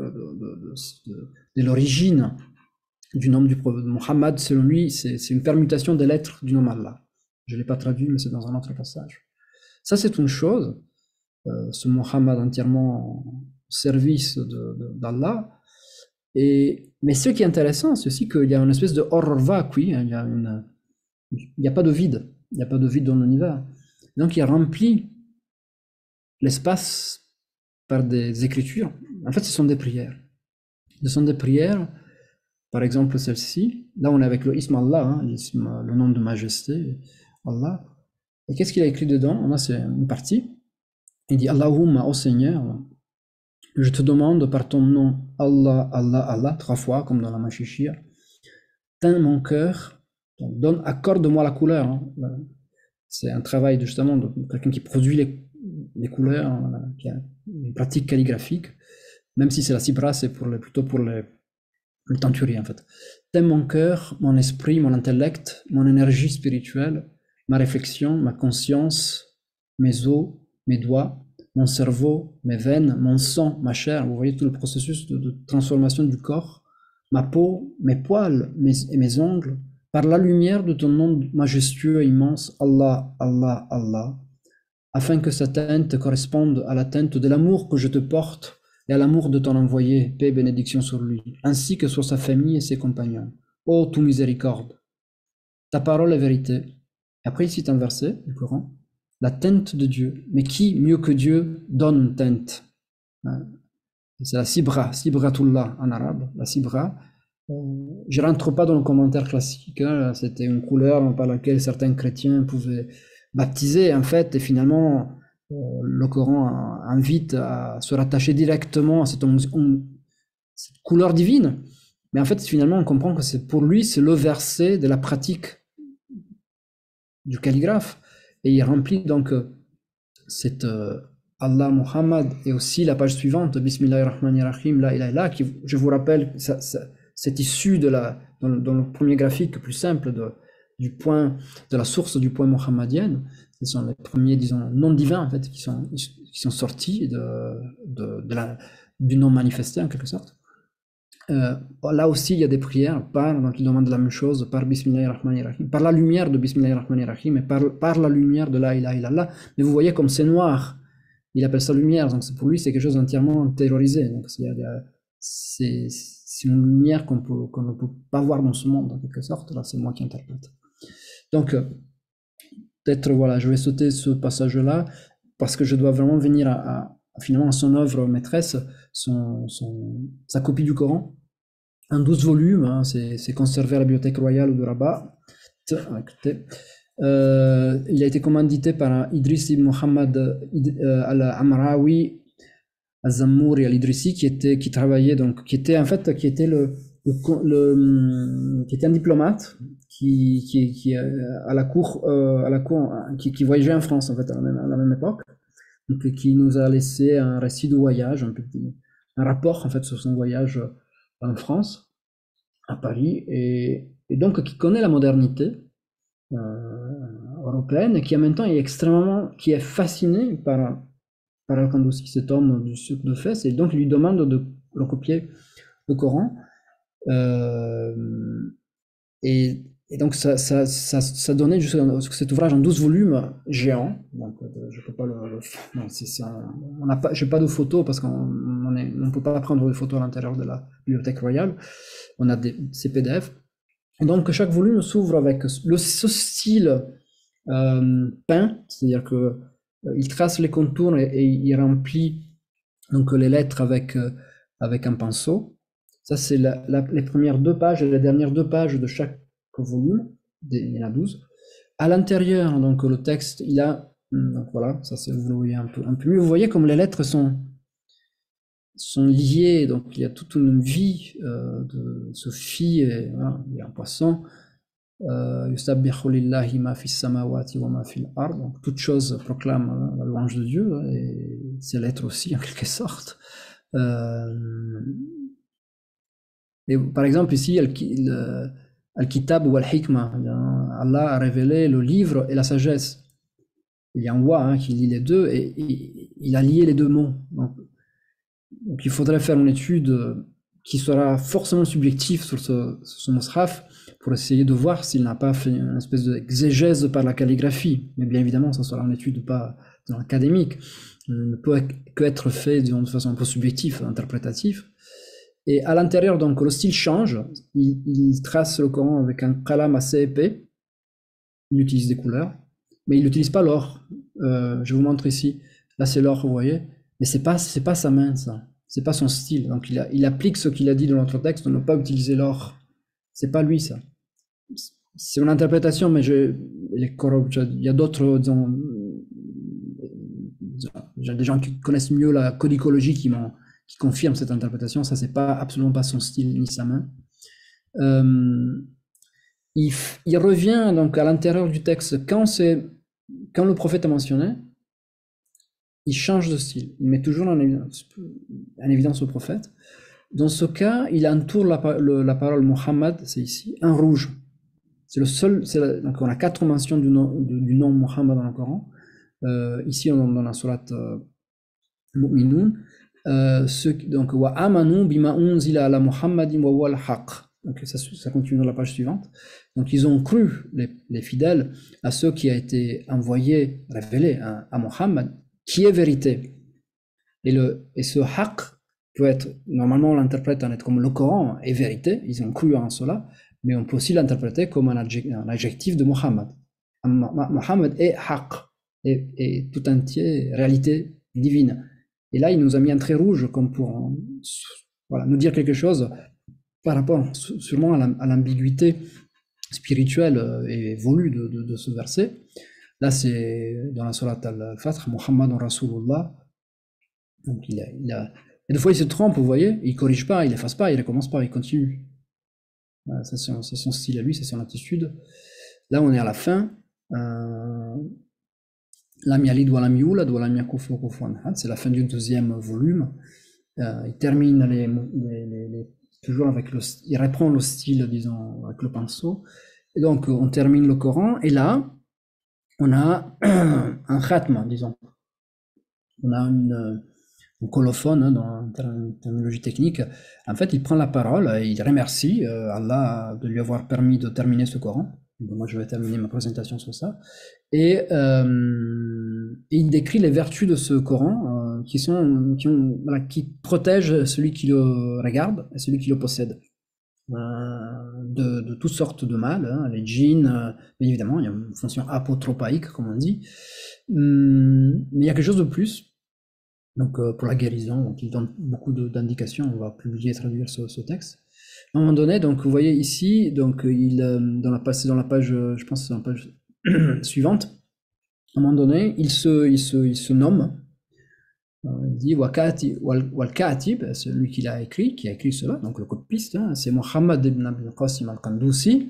de l'origine du nom du prophète. Muhammad, selon lui, c'est une permutation des lettres du nom Allah. Je ne l'ai pas traduit, mais c'est dans un autre passage. Ça, c'est une chose, ce Muhammad entièrement au service d'Allah. Mais ce qui est intéressant, c'est aussi qu'il y a une espèce de hors vacui, hein, il n'y a pas de vide, il n'y a pas de vide dans l'univers. Donc il a rempli l'espace par des écritures. En fait, ce sont des prières. Ce sont des prières, par exemple celle-ci. Là, on est avec le ism Allah, hein, le nom de majesté, Allah. Et qu'est-ce qu'il a écrit dedans? Là, c'est une partie. Il dit Allahumma, ô Seigneur, je te demande par ton nom, Allah, Allah, Allah, 3 fois, comme dans la Machichia, teins mon cœur, accorde-moi la couleur. Hein. C'est un travail justement de quelqu'un qui produit les couleurs, hein, qui a une pratique calligraphique, même si c'est la cibra, c'est plutôt pour le teinturier en fait. Teins mon cœur, mon esprit, mon intellect, mon énergie spirituelle, ma réflexion, ma conscience, mes os, mes doigts, mon cerveau, mes veines, mon sang, ma chair. Vous voyez tout le processus de transformation du corps, ma peau, mes poils et mes ongles, par la lumière de ton nom majestueux et immense, Allah, Allah, Allah, afin que sa teinte corresponde à la teinte de l'amour que je te porte et à l'amour de ton envoyé, paix et bénédiction sur lui, ainsi que sur sa famille et ses compagnons. Ô tout miséricorde, ta parole est vérité. Après, il cite un verset du Coran, la teinte de Dieu. Mais qui, mieux que Dieu, donne une teinte? C'est la sibra, sibratullah en arabe, la sibra. Je ne rentre pas dans le commentaire classique, hein, c'était une couleur par laquelle certains chrétiens pouvaient baptiser, en fait, et finalement, le Coran invite à se rattacher directement à cette couleur divine. Mais en fait, finalement, on comprend que pour lui, c'est le verset de la pratique du calligraphe. Et il remplit donc cette Allah Muhammad et aussi la page suivante, Bismillahirrahmanirrahim, la ilaha illallah, qui, je vous rappelle, c'est issu dans le premier graphique plus simple de la source du point muhammadienne. Ce sont les premiers, disons, noms divins en fait, qui sont sortis du nom manifesté en quelque sorte. Là aussi, il y a des prières, donc il demande la même chose, par Bismillahirrahmanirrahim, par la lumière de Bismillahirrahmanirrahim, et par la lumière de la ilaha illallah. Mais vous voyez comme c'est noir, il appelle ça lumière, donc pour lui, c'est quelque chose d'entièrement terrorisé. Donc c'est une lumière qu'on ne peut pas voir dans ce monde, en quelque sorte. Là, c'est moi qui interprète. Donc, peut-être, voilà, je vais sauter ce passage-là, parce que je dois vraiment venir finalement à son œuvre maîtresse, sa copie du Coran, en 12 volumes, hein, c'est conservé à la Bibliothèque royale de Rabat. Il a été commandité par Idriss ibn Muhammad al-Amraoui al-Zammouri al-Idrissi, qui travaillait, donc, qui était un diplomate qui à la cour, qui voyageait en France en fait à la même époque, donc, qui nous a laissé un récit de voyage, un rapport en fait sur son voyage en France, à Paris, et donc qui connaît la modernité européenne et qui en même temps qui est fasciné par Al-Kandoussi, cet homme du sucre de Fès, et donc il lui demande de recopier le Coran. Et donc ça donnait juste cet ouvrage en 12 volumes géant. Donc je peux pas j'ai pas de photos parce qu'on ne peut pas prendre de photos à l'intérieur de la bibliothèque royale. On a ces PDF. Et donc chaque volume s'ouvre avec ce style peint, c'est-à-dire que il trace les contours et il remplit donc les lettres avec un pinceau. Ça c'est les premières 2 pages et les dernières 2 pages de chaque volume, il y en a 12. À l'intérieur, donc le texte, il a, donc voilà, ça c'est, vous le voyez un peu mieux. Vous voyez comme les lettres sont liées, donc il y a toute une vie de Sophie, et voilà, il y a un poisson. Yusabbihu lillahi ma fis samawati wa ma fil ard, donc toute chose proclame la louange de Dieu, et ces lettres aussi en quelque sorte. Et par exemple ici, Al-Kitab ou Al-Hikmah, Allah a révélé le livre et la sagesse. il y a un wa hein, qui lie les deux, et il a lié les deux mots. Donc il faudrait faire une étude qui sera forcément subjective sur ce mushaf, pour essayer de voir s'il n'a pas fait une espèce d'exégèse par la calligraphie. Mais bien évidemment, ça sera une étude pas académique, ne peut qu'être fait de façon un peu subjective, interprétative. Et à l'intérieur, donc, le style change. Il trace le Coran avec un qalam assez épais. Il utilise des couleurs, mais il n'utilise pas l'or. Je vous montre ici. Là, c'est l'or, vous voyez. Mais c'est pas sa main, ça. C'est pas son style. Donc, il applique ce qu'il a dit dans notre texte de ne pas utiliser l'or. C'est pas lui, ça. C'est une interprétation, mais il y a d'autres, des gens qui connaissent mieux la codicologie qui confirment cette interprétation. Ça, c'est absolument pas son style ni sa main. Il revient donc à l'intérieur du texte quand le prophète est mentionné, il change de style. Il met toujours en évidence le prophète. Dans ce cas, il entoure la parole Muhammad, c'est ici, en rouge. C'est le seul. Donc on a 4 mentions du nom Muhammad dans le Coran. Ici, on dans la sourate Mu'minun. Donc wa amanu bima unzila ala Muhammadin wa huwa al-haq. Donc ça continue dans la page suivante. Donc ils ont cru, les fidèles, à ce qui a été envoyé, révélé à Muhammad, qui est vérité. Et ce haq peut être, normalement on l'interprète en être comme le Coran est vérité, ils ont cru en cela, mais on peut aussi l'interpréter comme un adjectif de Muhammad. Muhammad est haq, et tout entier réalité divine. Et là, il nous a mis un trait rouge comme pour nous dire quelque chose par rapport sûrement à l'ambiguïté spirituelle et volue de ce verset. Là, c'est dans la sourate Al-Fath, Muhammadun Rasulullah. Donc, et des fois, il se trompe, vous voyez, il corrige pas, il efface pas, il recommence pas, il continue. Voilà, c'est son style à lui, c'est son attitude. Là, on est à la fin. Lam yalid wa lam yulad wa lam yakun lahu kufuwan ahad. C'est la fin du 2e volume. Il termine toujours avec il reprend le style, disons, avec le pinceau. Et donc, on termine le Coran, et là, on a un khatma, disons. On a une colophone hein, dans la terminologie technique. En fait, il prend la parole, il remercie Allah de lui avoir permis de terminer ce Coran. Donc, moi, je vais terminer ma présentation sur ça. Et il décrit les vertus de ce Coran qui protègent celui qui le regarde et celui qui le possède. De toutes sortes de mal, hein, les djinns, évidemment, il y a une fonction apotropaïque, comme on dit. Mais il y a quelque chose de plus. Donc, pour la guérison, donc, il donne beaucoup d'indications. On va publier et traduire ce texte. À un moment donné, donc, vous voyez ici, donc, dans la page, je pense que c'est dans la page suivante, à un moment donné, il se nomme. Il dit Wal-Katib, celui qui a écrit cela, donc le copiste, hein, c'est Mohammed ibn Abdul Qasim al-Qandusi.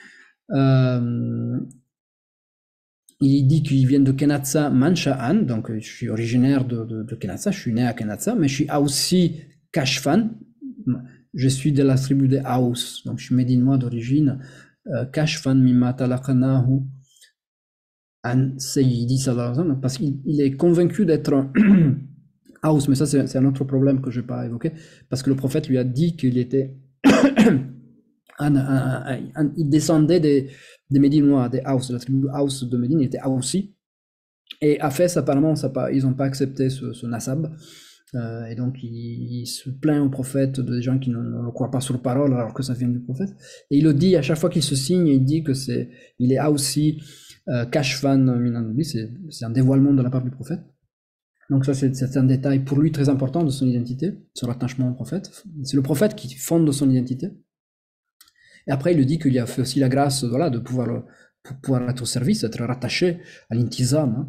Il dit qu'il vient de Kenatsa Mansha'an, donc je suis originaire de Kenatsa, je suis né à Kenatsa, mais je suis aussi Kashfan, je suis de la tribu des Haus, donc je suis médinois d'origine, Kashfan mimma talaqnahu an Sayyidi sallallahu alayhi wa sallam, parce qu'il est convaincu d'être Haus, mais ça c'est un autre problème que je vais pas évoquer, parce que le prophète lui a dit qu'il était il descendait des Médinois, des Haus, de la tribu Haus de Médine, il était Haussi. Et Hafez, apparemment, ils n'ont pas accepté ce nasab. Et donc, il se plaint au prophète des gens qui ne le croient pas sur parole, alors que ça vient du prophète. Et il le dit, à chaque fois qu'il se signe, il dit il est Haussi, Kashfan, Minanabi, c'est un dévoilement de la part du prophète. Donc ça, c'est un détail pour lui très important de son identité, son attachement au prophète. C'est le prophète qui fonde son identité. Et après, il lui dit qu'il a fait aussi la grâce de pouvoir être au service, être rattaché à l'intizam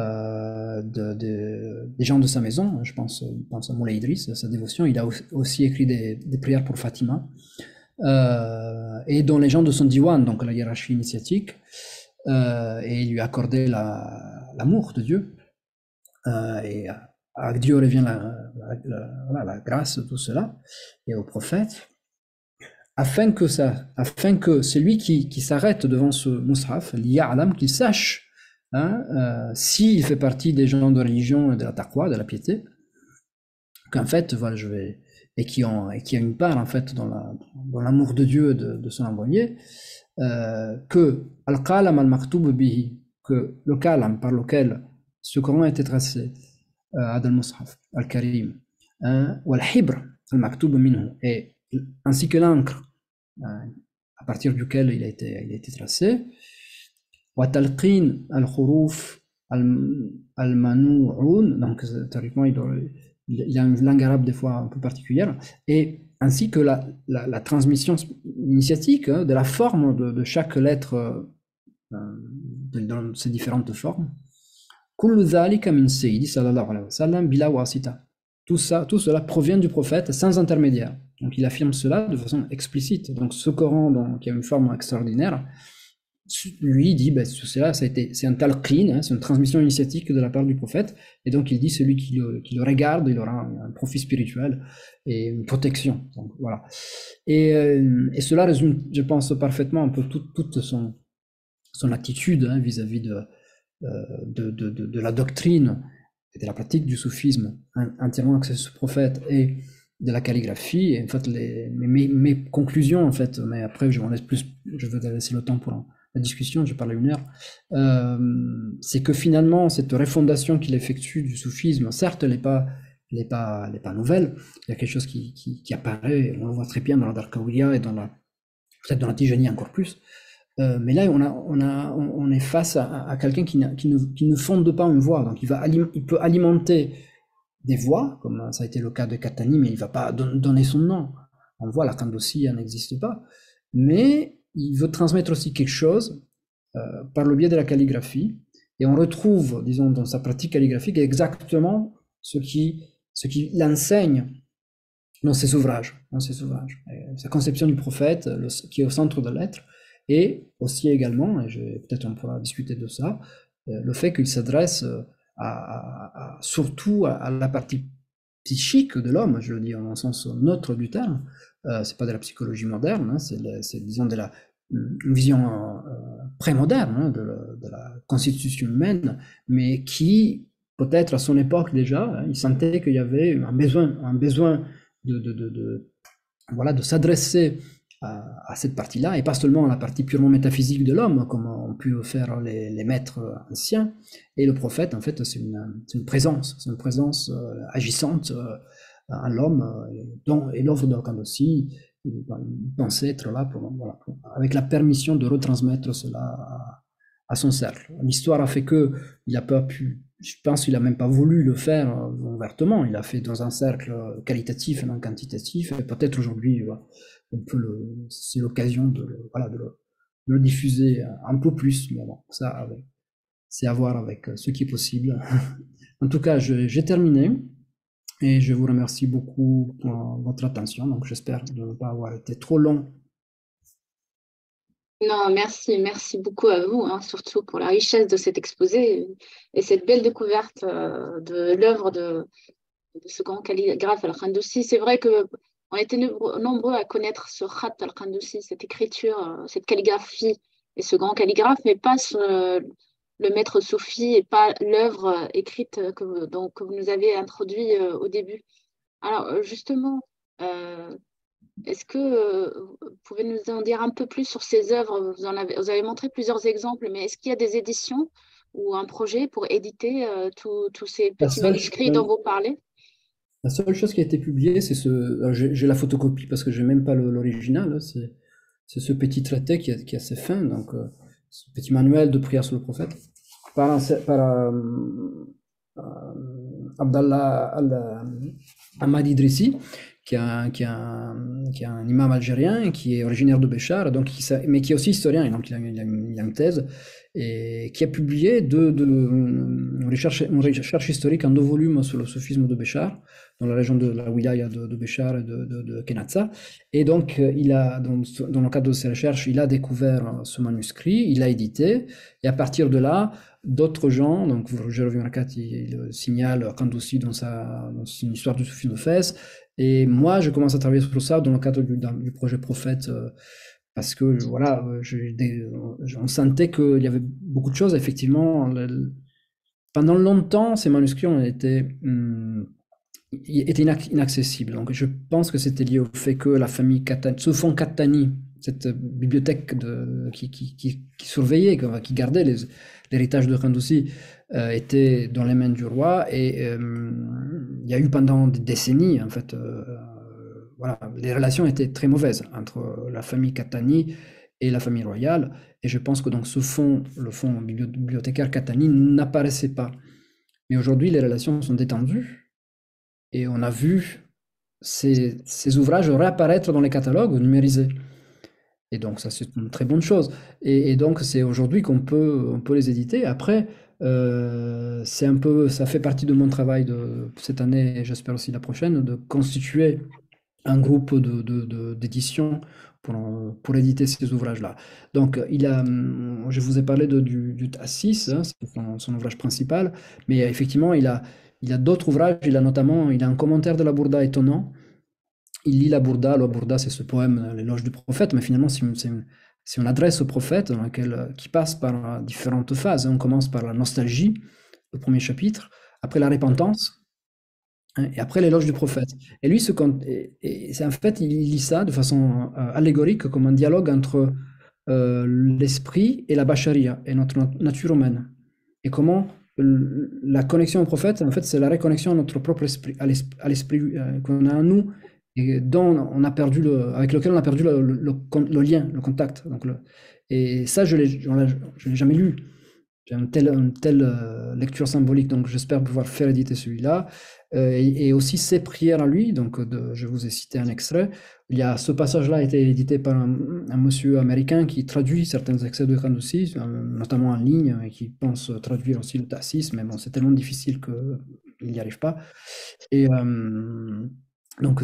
des gens de sa maison. Je pense à Moulay Idriss, sa dévotion. Il a aussi écrit des prières pour Fatima. Et dont les gens de son diwan, donc la hiérarchie initiatique, et il lui a accordé l'amour de Dieu. Et à Dieu revient la grâce de tout cela, et au prophète. Afin que c'est lui qui s'arrête devant ce mushaf, qu'il sache hein, s'il fait partie des gens de religion et de la taqwa, de la piété, qu'en fait, voilà, et qui a une part en fait dans l'amour de Dieu et de son envoyé, que al-qalam al-maktoub bihi, que le kalam par lequel ce Coran a été tracé, ad al-mushaf al-karim, wal-hibr al-maktoub minhu, et ainsi que l'encre à partir duquel il a été tracé, wa talqin al-khuruf al-manu'un, donc théoriquement il y a une langue arabe des fois un peu particulière, et ainsi que la transmission initiatique de la forme de chaque lettre dans ses différentes formes. Kullu dhalika min sayyidi sallallahu alayhi wa sallam bila wasita. Tout cela provient du prophète sans intermédiaire. Donc il affirme cela de façon explicite. Donc ce Coran qui a une forme extraordinaire, lui dit, c'est un talqin, c'est une transmission initiatique de la part du prophète, et donc il dit celui qui le regarde, il aura un profit spirituel et une protection. Donc, voilà. Et cela résume, je pense, parfaitement un peu toute son attitude vis-à-vis de la doctrine et de la pratique du soufisme entièrement axée sur ce prophète et de la calligraphie. Et en fait, mes conclusions, en fait, mais après je vais laisser le temps pour la discussion, je parle à 1 heure, c'est que finalement cette refondation qu'il effectue du soufisme, certes elle n'est pas nouvelle, il y a quelque chose qui apparaît, on le voit très bien dans la Darkawiya et peut-être dans la Tijani encore plus, mais là on est face à quelqu'un qui ne fonde pas une voix, donc il peut alimenter des voix, comme ça a été le cas de Katani, mais il ne va pas donner son nom. On voit la Kandossi, elle n'existe pas, mais il veut transmettre aussi quelque chose par le biais de la calligraphie, et on retrouve, disons, dans sa pratique calligraphique exactement ce qui l'enseigne dans ses ouvrages, sa conception du prophète, qui est au centre de l'être, et aussi également, et peut-être on pourra discuter de ça, le fait qu'il s'adresse surtout à la partie psychique de l'homme, je le dis en sens neutre du terme, c'est pas de la psychologie moderne, c'est disons une vision pré-moderne de la constitution humaine, mais qui, peut-être à son époque déjà, il sentait qu'il y avait un besoin de s'adresser à cette partie-là, et pas seulement à la partie purement métaphysique de l'homme, comme ont pu faire les maîtres anciens. Et le prophète, en fait, c'est une présence agissante en l'homme, et l'œuvre d'Orkand aussi, il pensait être là avec la permission de retransmettre cela à son cercle. L'histoire a fait que il n'a pas pu, je pense qu'il n'a même pas voulu le faire ouvertement, il a fait dans un cercle qualitatif et non quantitatif, et peut-être aujourd'hui, c'est l'occasion de le diffuser un peu plus, mais bon, ça, c'est à voir avec ce qui est possible. En tout cas, j'ai terminé. Et je vous remercie beaucoup pour votre attention. Donc, j'espère ne pas avoir été trop long. Non, merci beaucoup à vous, surtout pour la richesse de cet exposé et cette belle découverte de l'œuvre de ce grand calligraphe Al-Khandoussi. C'est vrai qu'on était nombreux à connaître ce khat Al-Khandoussi, cette écriture, cette calligraphie et ce grand calligraphe, mais pas le maître soufi et pas l'œuvre écrite que vous nous avez introduit au début. Alors justement, est-ce que vous pouvez nous en dire un peu plus sur ces œuvres? Vous avez montré plusieurs exemples, mais est-ce qu'il y a des éditions ou un projet pour éditer tous ces petits manuscrits dont vous parlez? La seule chose qui a été publiée, c'est j'ai la photocopie parce que je n'ai même pas l'original, c'est ce petit traité qui est assez fin, donc ce petit manuel de prière sur le prophète, par Abdallah Ahmad Idrissi, qui est un imam algérien, qui est originaire de Béchar, mais qui est aussi historien, et donc il a une thèse, et qui a publié une recherche historique en 2 volumes sur le soufisme de Béchar, dans la région de la wilaya de Béchar et de Kenatsa. Et donc, dans le cadre de ses recherches, il a découvert ce manuscrit, il l'a édité, et à partir de là, d'autres gens, donc Jérovim Rakat, il signale Kandossi dans une histoire du soufisme de Fès, et moi, je commence à travailler sur ça dans le cadre du projet Prophète, parce que voilà, on sentait qu'il y avait beaucoup de choses, effectivement. Pendant longtemps, ces manuscrits ont été, inaccessibles. Donc je pense que c'était lié au fait que la famille Catani, ce fonds Catani, cette bibliothèque qui surveillait, qui gardait l'héritage de Khandousi, était dans les mains du roi. Et il y a eu pendant des décennies, en fait, voilà, les relations étaient très mauvaises entre la famille Catani et la famille royale. Et je pense que donc ce fonds, le fonds bibliothécaire Catani, n'apparaissait pas. Mais aujourd'hui, les relations sont détendues et on a vu ces ouvrages réapparaître dans les catalogues numérisés. Et donc ça, c'est une très bonne chose. Et donc c'est aujourd'hui on peut les éditer. Après, c'est un peu, ça fait partie de mon travail de cette année et j'espère aussi la prochaine, de constituer un groupe d'édition pour éditer ces ouvrages-là. Donc, je vous ai parlé du Tassis, hein, c'est son ouvrage principal, mais effectivement, il a d'autres ouvrages. Il a un commentaire de la Bourda étonnant. Il lit la Bourda, c'est ce poème, l'éloge du prophète, mais finalement, c'est une adresse au prophète qui passe par différentes phases. On commence par la nostalgie, le premier chapitre, après la repentance, hein, et après l'éloge du prophète. Et lui, c'est en fait, il lit ça de façon allégorique, comme un dialogue entre l'esprit et la bacharia, et notre nature humaine. Et comment la connexion au prophète, en fait, c'est la reconnexion à notre propre esprit, à l'esprit qu'on a en nous, et avec lequel on a perdu le lien, le contact. Et ça, je l'ai jamais lu. J'ai une telle lecture symbolique, donc j'espère pouvoir faire éditer celui-là. Et aussi ses prières à lui, donc je vous ai cité un extrait. Il y a ce passage-là a été édité par un monsieur américain qui traduit certains extraits de Khandousi, notamment en ligne, et qui pense traduire aussi le Tassis, mais bon, c'est tellement difficile qu'il n'y arrive pas. Et donc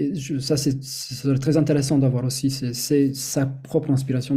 ça serait très intéressant d'avoir aussi sa propre inspiration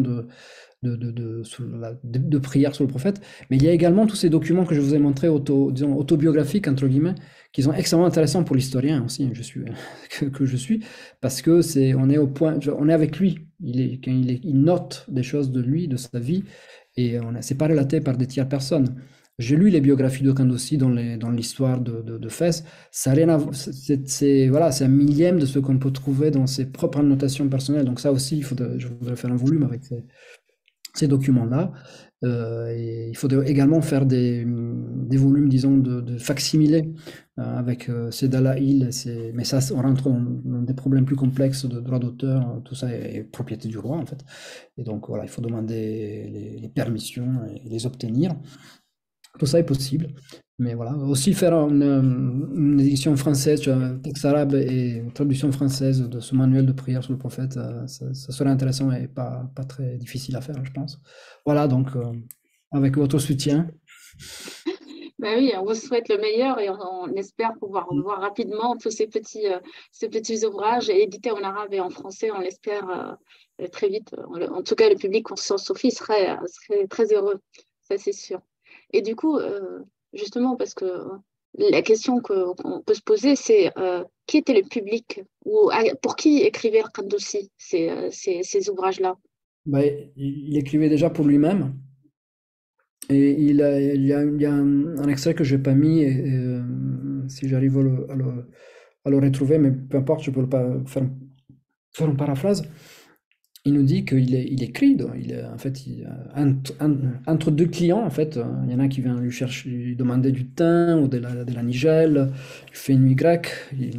de prière sur le prophète. Mais il y a également tous ces documents que je vous ai montrés, disons, autobiographiques, entre guillemets, qui sont extrêmement intéressants pour l'historien aussi, que je suis, parce que on est avec lui. Il note des choses de lui, de sa vie, et c'est pas relaté par des tiers personnes. J'ai lu les biographies de Khandousi dans l'histoire de Fès. Ça a rien à voilà, c'est un millième de ce qu'on peut trouver dans ses propres annotations personnelles. Donc ça aussi, je voudrais faire un volume avec ces documents-là. Et il faudrait également faire des volumes, disons, de facsimilés avec ces dalaïls. Mais ça, on rentre dans des problèmes plus complexes de droit d'auteur. Tout ça est propriété du roi, en fait. Et donc, voilà, il faut demander les permissions et les obtenir. Tout ça est possible. Mais voilà, aussi faire une édition française, tu vois, texte arabe et une traduction française de ce manuel de prière sur le prophète, ça serait intéressant et pas très difficile à faire, je pense. Voilà, donc avec votre soutien. Ben oui, on vous souhaite le meilleur et on espère pouvoir voir rapidement tous ces petits ouvrages édités en arabe et en français. On l'espère très vite. En tout cas, le public Conscience Sophie serait très heureux, ça c'est sûr. Et du coup, justement, parce que la question qu'on peut se poser, c'est qui était le public ou pour qui écrivait Khandousi ces ouvrages-là? Bah, il écrivait déjà pour lui-même. Et il y a un extrait que je n'ai pas mis, si j'arrive à le retrouver, mais peu importe, je peux faire une paraphrase. Il nous dit il écrit, donc en fait, entre deux clients, en fait, il y en a qui vient lui chercher, lui demander du thym ou de la nigelle, il fait une nuit grecque,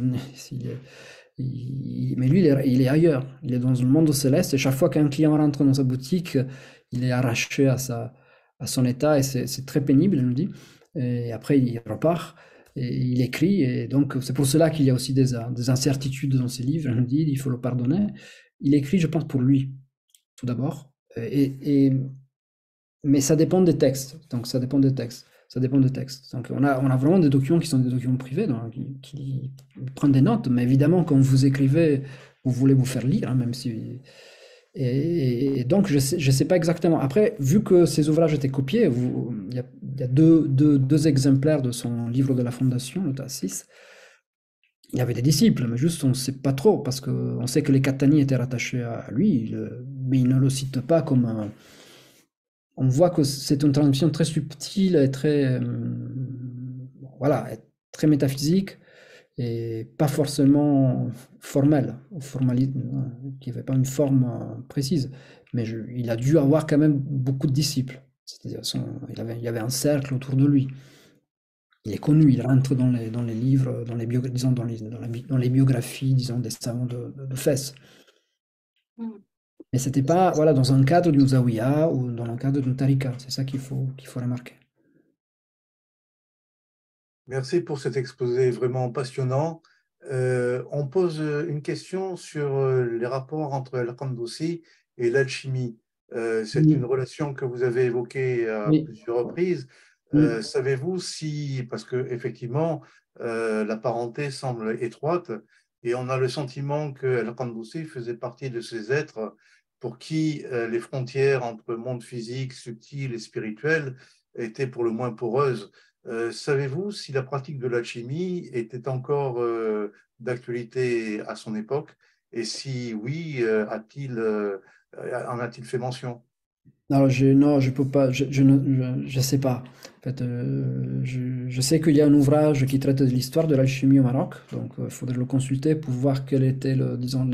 mais lui, il est ailleurs, il est dans le monde céleste, et chaque fois qu'un client rentre dans sa boutique, il est arraché à son état, et c'est très pénible, il nous dit, et après il repart, et il écrit, et donc c'est pour cela qu'il y a aussi des incertitudes dans ses livres, il nous dit, il faut le pardonner. Il écrit, je pense, pour lui, tout d'abord. Mais ça dépend des textes. Donc, ça dépend des textes. Ça dépend des textes. Donc, on a vraiment des documents qui sont des documents privés, donc, qui prennent des notes. Mais évidemment, quand vous écrivez, vous voulez vous faire lire, hein, même si. Et donc, je sais pas exactement. Après, vu que ces ouvrages étaient copiés, il y a deux exemplaires de son livre de la Fondation, le Tassis. il avait des disciples, mais juste on ne sait pas trop, parce qu'on sait que les Catani étaient rattachés à lui, mais il ne le cite pas comme un... On voit que c'est une transmission très subtile et très, voilà, très métaphysique et pas forcément formelle, qui n'avait pas une forme précise. Mais il a dû avoir quand même beaucoup de disciples. C'est-à-dire, il y avait un cercle autour de lui. Il est connu, il rentre dans les livres, disons, dans les biographies, disons, des savants de Fès. Mm. Mais c'était pas, voilà, dans un cadre d'une zawiya ou dans le cadre d'une tarika. C'est ça qu'il faut remarquer. Merci pour cet exposé vraiment passionnant. On pose une question sur les rapports entre Al-Qandousi et l'alchimie. C'est Oui, une relation que vous avez évoquée à oui, plusieurs reprises. oui. Savez-vous si, parce que effectivement, la parenté semble étroite et on a le sentiment que Al-Qandousi faisait partie de ces êtres pour qui les frontières entre monde physique, subtil et spirituel étaient pour le moins poreuses. Savez-vous si la pratique de l'alchimie était encore d'actualité à son époque et si oui, en a-t-il fait mention? Alors, non, je peux pas, je sais pas. En fait, je sais qu'il y a un ouvrage qui traite de l'histoire de l'alchimie au Maroc, donc il faudrait le consulter pour voir quel était disons,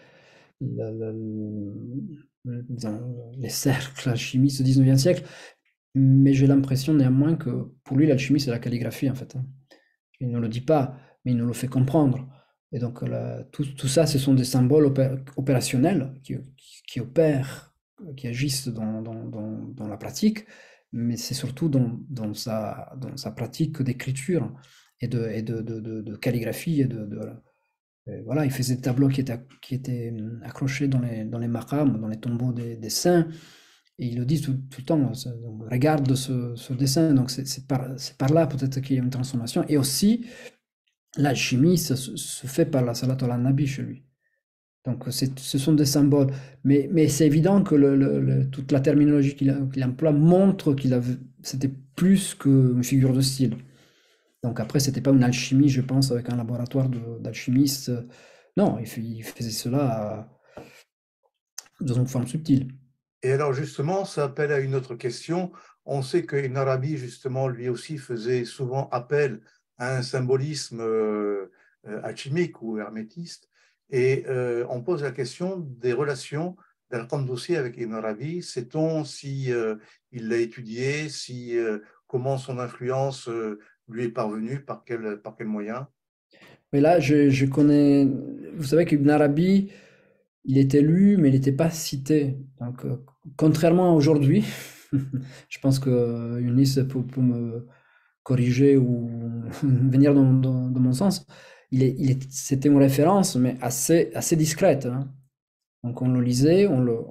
disons, les cercles alchimistes du 19e siècle. Mais j'ai l'impression néanmoins que pour lui, l'alchimie, c'est la calligraphie, en fait, hein. Il ne le dit pas, mais il nous le fait comprendre. Et donc, tout ça, ce sont des symboles opérationnels qui opèrent, qui agissent dans la pratique, mais c'est surtout dans sa pratique d'écriture et de calligraphie. Voilà, il faisait des tableaux qui étaient accrochés dans les maqams, dans les tombeaux des saints. Et ils le disent tout le temps, donc, regarde ce dessin. Donc c'est par là peut-être qu'il y a une transformation. Et aussi, l'alchimie se fait par la salat al nabi chez lui. Donc ce sont des symboles. Mais c'est évident que toute la terminologie qu'il emploie montre c'était plus qu'une figure de style. Donc après, c'était pas une alchimie, je pense, avec un laboratoire d'alchimistes. Non, il faisait cela dans une forme subtile. Et alors justement, ça appelle à une autre question. On sait que Ibn Arabi, justement, lui aussi faisait souvent appel à un symbolisme alchimique ou hermétiste. Et on pose la question des relations d'Al-Qandousi avec Ibn Arabi. Sait-on si il l'a étudié, si comment son influence lui est parvenue, par quel moyen? Mais là, je connais. Vous savez qu'Ibn Arabi, il était lu, mais il n'était pas cité. Donc, contrairement à aujourd'hui, je pense que Younis peut me corriger ou venir dans mon sens. C'était une référence, mais assez discrète, hein. Donc, on le lisait,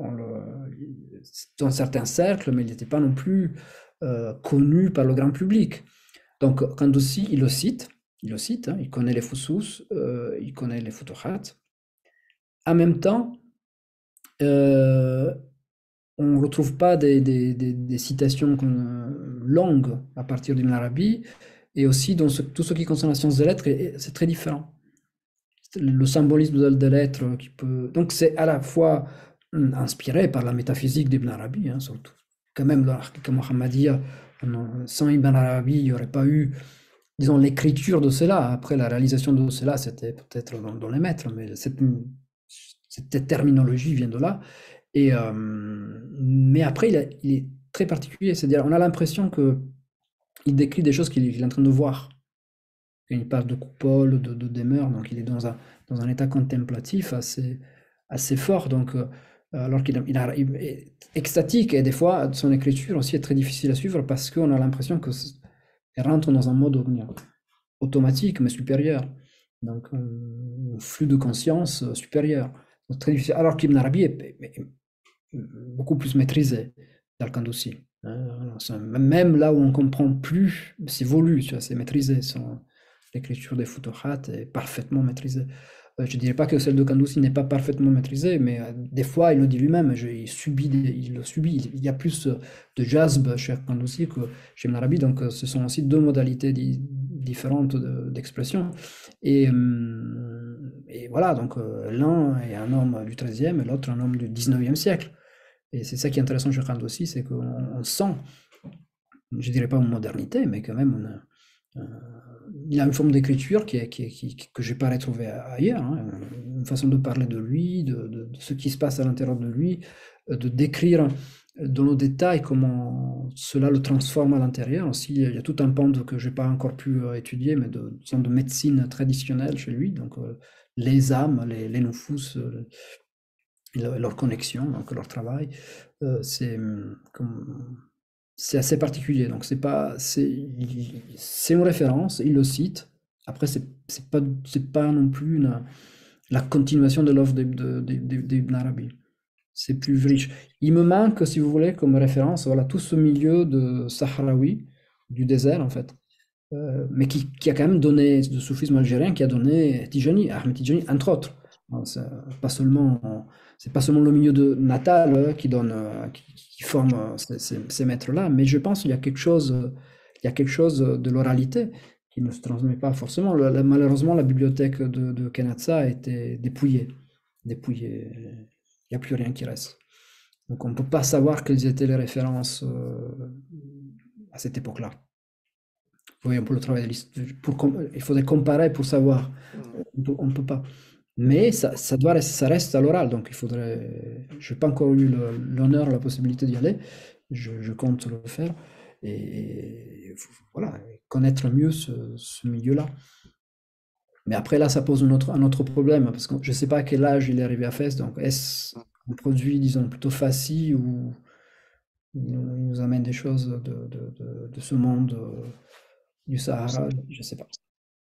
dans certains cercles, mais il n'était pas non plus connu par le grand public. Donc, quand aussi il le cite, hein, il connaît les Fusus, il connaît les Futuhat. En même temps, euh, on ne retrouve pas des citations longues à partir d'une Arabie, et aussi dans tout ce qui concerne la science des lettres, c'est très différent. Le symbolisme des lettres qui peut. Donc, c'est à la fois inspiré par la métaphysique d'Ibn Arabi, hein, surtout. Quand même, le Haqiqa Muhammadiyya, sans Ibn Arabi, il n'y aurait pas eu, disons, l'écriture de cela. Après, la réalisation de cela, c'était peut-être dans les maîtres, mais cette terminologie vient de là. Mais après, il est très particulier. C'est-à-dire, on a l'impression qu'il décrit des choses qu'il est en train de voir. Il parle de coupole, de demeure, donc il est dans un état contemplatif assez fort. Donc, alors qu'il est extatique, et des fois, son écriture aussi est très difficile à suivre parce qu'on a l'impression qu'elle rentre dans un mode automatique, mais supérieur. Donc, un flux de conscience supérieur. Donc, très difficile. Alors qu'Ibn Arabi est beaucoup plus maîtrisé dans le Kandossi, hein. Même là où on comprend plus, c'est voulu, tu vois, c'est maîtrisé. l'écriture des Futuhat est parfaitement maîtrisée. Je ne dirais pas que celle de Kandoussi n'est pas parfaitement maîtrisée, mais des fois, il le dit lui-même, il le subit. Il y a plus de jazb chez Kandoussi que chez Ibn Arabi, donc ce sont aussi deux modalités différentes d'expression. Et voilà, donc l'un est un homme du XIIIe et l'autre un homme du XIXe siècle. Et c'est ça qui est intéressant chez Kandoussi, c'est qu'on sent, je ne dirais pas une modernité, mais quand même il a une forme d'écriture que je n'ai pas retrouvée ailleurs, hein. Une façon de parler de lui, de ce qui se passe à l'intérieur de lui, de décrire dans le détail comment cela le transforme à l'intérieur. Aussi, il y a tout un pan que je n'ai pas encore pu étudier, mais de médecine traditionnelle chez lui, donc les âmes, les nufus, leur connexion, donc leur travail, c'est assez particulier. Donc c'est une référence, il le cite. Après, c'est pas non plus la continuation de l'œuvre d'Ibn Arabi. C'est plus riche. Il me manque, si vous voulez, comme référence, voilà, tout ce milieu de Sahraoui, du désert en fait, mais qui a quand même donné, le soufisme algérien, qui a donné Tijani, Ahmed Tijani, entre autres. C'est pas seulement le milieu natal qui donne, qui forme ces maîtres-là, mais je pense qu'il y a il y a quelque chose de l'oralité qui ne se transmet pas forcément. Malheureusement, la bibliothèque de Kenatsa a été dépouillée. Dépouillée. Il n'y a plus rien qui reste. Donc on ne peut pas savoir quelles étaient les références à cette époque-là. Oui, on peut le travailler. Il faudrait comparer pour savoir. On ne peut pas. Mais ça reste à l'oral, donc il faudrait. Je n'ai pas encore eu l'honneur, la possibilité d'y aller. Je compte le faire. Et voilà, connaître mieux ce milieu-là. Mais après, là, ça pose un autre problème, parce que je ne sais pas à quel âge il est arrivé à Fès. Donc, est-ce un produit, disons, plutôt facile ou il nous amène des choses de ce monde du Sahara? Je ne sais pas.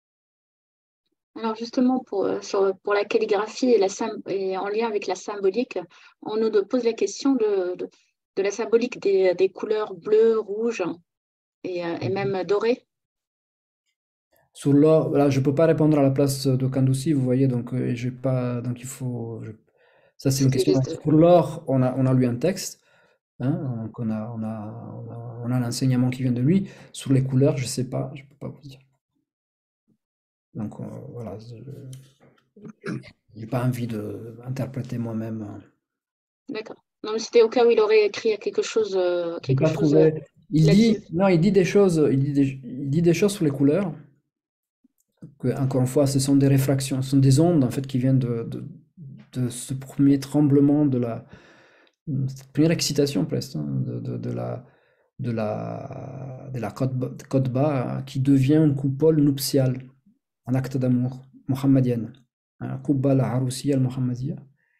Alors justement, pour la calligraphie et en lien avec la symbolique, on nous pose la question de la symbolique des couleurs bleues, rouges et même dorées. Sur l'or, là, je peux pas répondre à la place de Kandoussi, vous voyez, donc j'ai pas, donc il faut, ça c'est une C'était question. juste. Sur l'or, on a lu un texte, hein, donc on a l'enseignement qui vient de lui. Sur les couleurs, je sais pas, je peux pas vous dire. Donc voilà, j'ai pas envie d'interpréter moi-même. D'accord. Non, mais c'était au cas où il aurait écrit quelque chose, J'ai pas trouvé. Il dit, là-dessus. non, il dit des choses, il dit des choses sur les couleurs. Que, encore une fois, ce sont des réfractions, ce sont des ondes en fait qui viennent de ce premier tremblement cette première excitation presque, hein, de la Kotba qui devient une coupole nuptiale, un acte d'amour mohammedienne, un Qubba al-Arousiyya al-Muhammadiyya.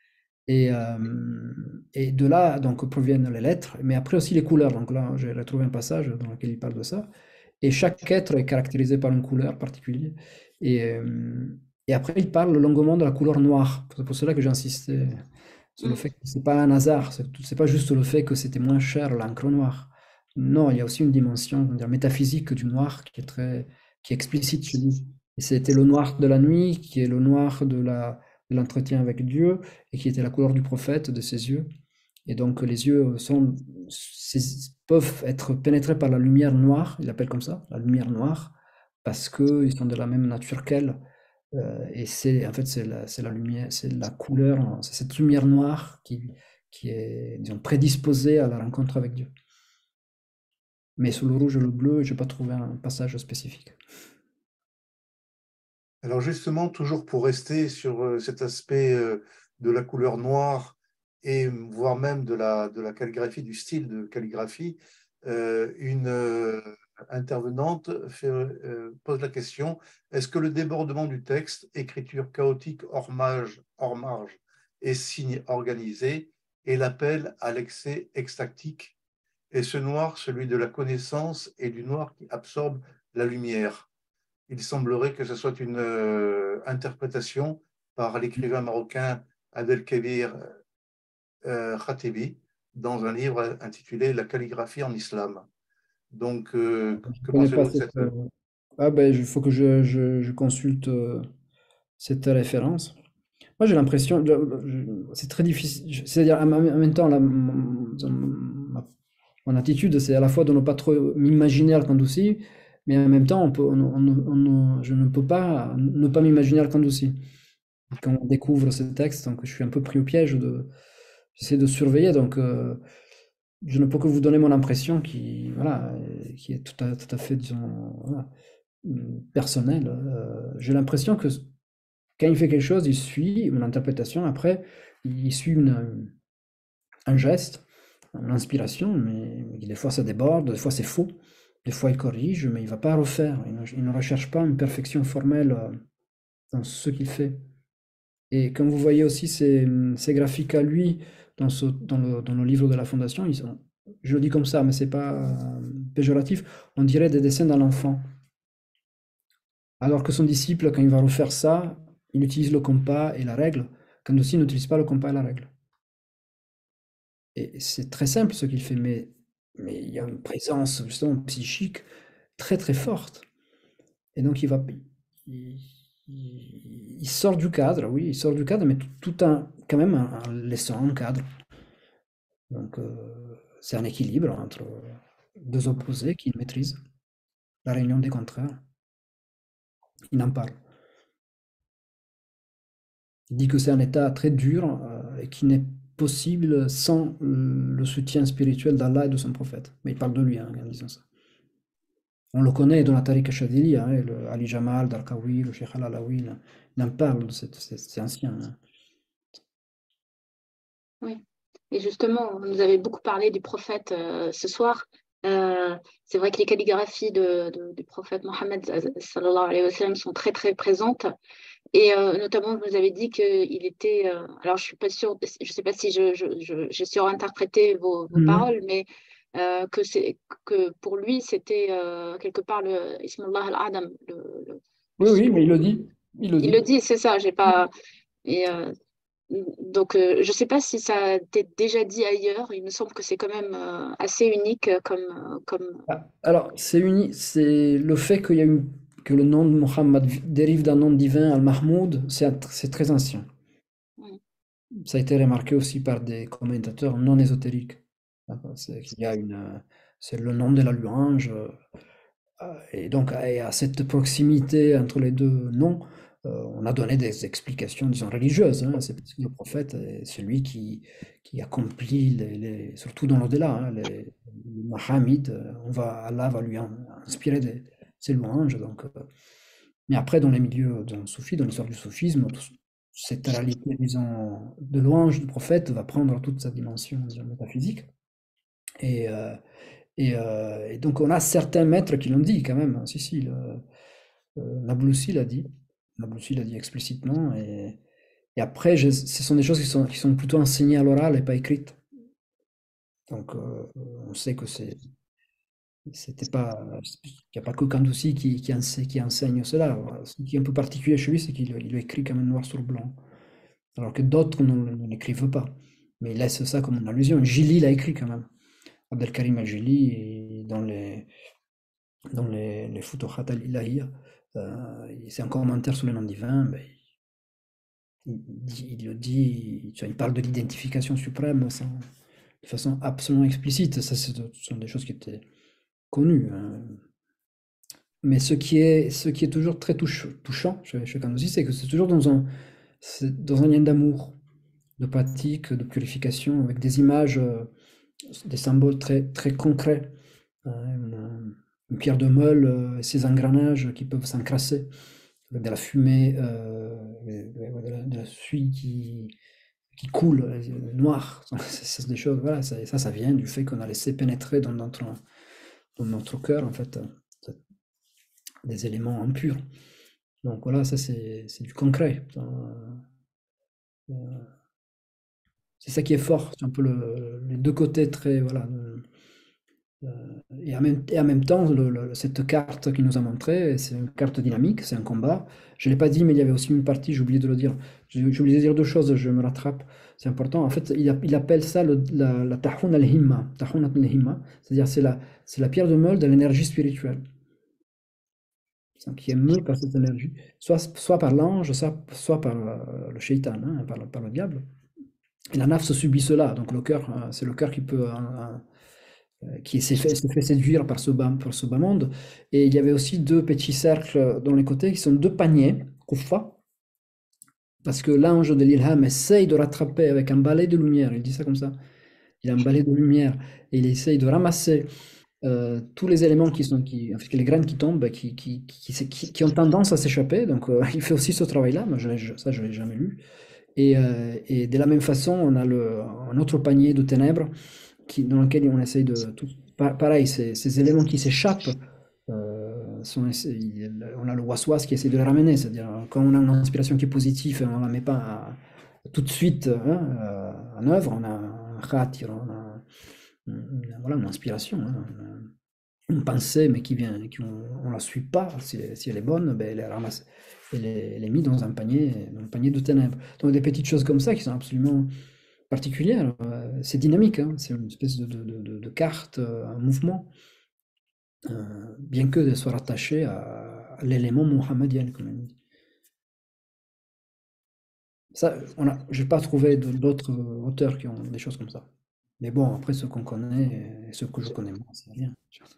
Et de là donc proviennent les lettres, mais après aussi les couleurs. Donc là, j'ai retrouvé un passage dans lequel il parle de ça. Et chaque être est caractérisé par une couleur particulière. Et après, il parle longuement de la couleur noire. C'est pour cela que j'ai insisté sur le fait que c'est pas un hasard. C'est pas juste le fait que c'était moins cher l'encre noire. Non, il y a aussi une dimension, on va dire, métaphysique du noir qui est explicite chez lui. Et c'était le noir de la nuit, qui est le noir de l'entretien avec Dieu, et qui était la couleur du prophète, de ses yeux. Et donc les yeux peuvent être pénétrés par la lumière noire, il l'appelle comme ça, la lumière noire, parce qu'ils sont de la même nature qu'elle. Et en fait, c'est la lumière, c'est la couleur, c'est cette lumière noire qui est, disons, prédisposée à la rencontre avec Dieu. Mais sous le rouge et le bleu, je n'ai pas trouvé un passage spécifique. Alors justement, toujours pour rester sur cet aspect de la couleur noire et voire même de la calligraphie, du style de calligraphie, une intervenante pose la question, est-ce que le débordement du texte, écriture chaotique hors marge et signe organisé, est l'appel à l'excès extactique, et ce noir, celui de la connaissance et du noir qui absorbe la lumière? Il semblerait que ce soit une interprétation par l'écrivain marocain Abdelkabir Khatibi dans un livre intitulé La calligraphie en islam. Donc, Je que connais pas pensez-vous de cette… Ah ben, il faut que je consulte cette référence. Moi, j'ai l'impression, c'est très difficile. C'est-à-dire, en même temps, mon attitude, c'est à la fois de ne pas trop m'imaginer Al-Qandouzi, mais en même temps, je ne peux pas ne pas m'imaginer Al-Qandouzi. Quand on découvre ce texte, donc je suis un peu pris au piège j'essaie de surveiller, donc je ne peux que vous donner mon impression voilà, qui est tout à fait, disons, voilà, personnelle. J'ai l'impression que quand il fait quelque chose, il suit une interprétation, après, il suit un geste, une inspiration, mais des fois ça déborde, des fois c'est faux, des fois il corrige, mais il ne va pas refaire. Il ne recherche pas une perfection formelle dans ce qu'il fait. Et comme vous voyez aussi ces graphiques à lui dans le livre de la Fondation, je le dis comme ça, mais c'est pas péjoratif, on dirait des dessins d'un enfant. Alors que son disciple, quand il va refaire ça, il utilise le compas et la règle. Kandoussi n'utilise pas le compas et la règle. Et c'est très simple ce qu'il fait, mais il y a une présence justement psychique très très forte. Et donc il, il sort du cadre, oui, il sort du cadre, mais tout en, quand même en laissant un cadre. Donc c'est un équilibre entre deux opposés qu'il maîtrise, la réunion des contraires. Il en parle. Il dit que c'est un état très dur et qui n'est possible sans le soutien spirituel d'Allah et de son prophète. Mais il parle de lui en disant ça. On le connaît dans la Tariqa Chadili, hein, le Ali Jamal, Darqawi, le Sheikh Al-Alawi, il en parle, c'est ancien. Hein. Oui. Et justement, vous nous avez beaucoup parlé du prophète ce soir. C'est vrai que les calligraphies du prophète Mohammed sallallahu alayhi wa sallam sont très très présentes. Et notamment, vous avez dit qu'il était. Alors, je suis pas sûre, je sais pas si j'ai surinterprété vos Mhm. paroles, mais que pour lui, c'était quelque part le Ismullah al-Adam. Oui, oui, mais il le dit. Il le Il le dit. dit, c'est ça. J'ai pas. Et, donc, je sais pas si ça a été déjà dit ailleurs. Il me semble que c'est quand même assez unique comme. Ah, alors, c'est le fait que le nom de Mohammed dérive d'un nom divin, Al-Mahmoud, c'est très ancien. Mm, Ça a été remarqué aussi par des commentateurs non ésotériques. D'accord, c'est le nom de la louange. Et donc, à cette proximité entre les deux noms, on a donné des explications, disons, religieuses. Hein. C'est parce que le prophète est celui qui accomplit, surtout dans l'au-delà, hein, les Mahamid, Allah va lui inspirer ses louanges. Donc, mais après, dans les milieux dans le soufis, dans l'histoire du soufisme, cette réalité, disons, de louange du prophète va prendre toute sa dimension, disons, métaphysique. Et, euh, et donc, on a certains maîtres qui l'ont dit quand même. Hein. Si, si, Nabloussi l'a dit. Nabloussi l'a dit explicitement. Et après, ce sont des choses qui sont plutôt enseignées à l'oral et pas écrites. Donc, on sait que c'était pas, il n'y a pas que Kandoussi qui enseigne cela. Voilà. Ce qui est un peu particulier chez lui, c'est qu'il écrit quand même noir sur blanc. Alors que d'autres ne l'écrivent pas. Mais il laisse ça comme une allusion. Gili l'a écrit quand même. Abdelkarim al-Jili, et dans les Futuhat al-Ilahiyya, c'est un commentaire sur le nom divin, ben, il le dit, tu vois, il parle de l'identification suprême de façon absolument explicite. Ça, ce sont des choses qui étaient connues. Hein. Mais ce qui est toujours très touchant chez Kanouzi, c'est que c'est toujours dans un lien d'amour, de pratique, de purification, avec des images, des symboles très, très concrets. Une pierre de meule, ses engrenages qui peuvent s'encrasser, avec de la fumée, de la suie qui coule, noire. C'est des choses, voilà, ça vient du fait qu'on a laissé pénétrer dans notre cœur, en fait, des éléments impurs. Donc voilà, ça c'est du concret. Euh, C'est ça qui est fort, c'est un peu les deux côtés très, voilà. Et en même temps, cette carte qu'il nous a montrée, c'est une carte dynamique, c'est un combat. Je ne l'ai pas dit, mais il y avait aussi une partie, j'ai oublié de le dire. J'ai oublié de dire deux choses, je me rattrape. C'est important. En fait, il appelle ça la tahun al-himma. Tahun al-himma, c'est-à-dire c'est la pierre de meule de l'énergie spirituelle. qui est ému par cette énergie, soit par l'ange, soit par le shaitan, hein, par le diable. Et la nafs subit cela, donc le cœur, c'est le cœur qui peut, qui s'est fait séduire par par ce bas monde. Et il y avait aussi deux petits cercles dans les côtés qui sont deux paniers, kuffa, parce que l'ange de l'Ilham essaye de rattraper avec un balai de lumière, il dit ça comme ça, il a un balai de lumière, et il essaye de ramasser tous les éléments en fait, les graines qui tombent, qui ont tendance à s'échapper. Donc, il fait aussi ce travail-là, mais ça, je ne l'ai jamais lu. Et de la même façon, on a un autre panier de ténèbres dans lequel on essaye de tout. Pareil, ces éléments qui s'échappent, on a le waswas qui essaie de les ramener. C'est-à-dire, quand on a une inspiration qui est positive et on ne la met pas tout de suite en œuvre, on a un khatir, voilà, une inspiration, hein, une pensée, mais on la suit pas. Si elle est bonne, ben, elle est ramassée, elle est mise dans un panier de ténèbres. Donc des petites choses comme ça qui sont absolument particulières. C'est dynamique, hein, c'est une espèce de carte, un mouvement, bien que elle soit rattachée à l'élément mohammedien, comme on dit. Ça, je n'ai pas trouvé d'autres auteurs qui ont des choses comme ça. Mais bon, après, ceux qu'on connaît et ceux que je connais moi, c'est rien.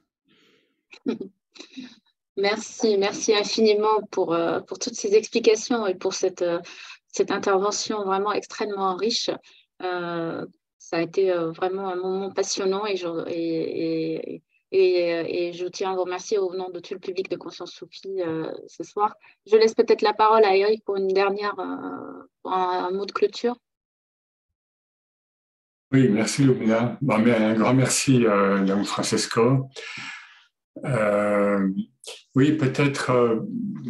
Merci infiniment pour toutes ces explications et pour cette intervention vraiment extrêmement riche. Ça a été vraiment un moment passionnant et je tiens à vous remercier au nom de tout le public de Conscience Soufie ce soir. Je laisse peut-être la parole à Eric pour pour un mot de clôture. Oui, merci Lumina. Mais un grand merci Léon Francesco. Oui, peut-être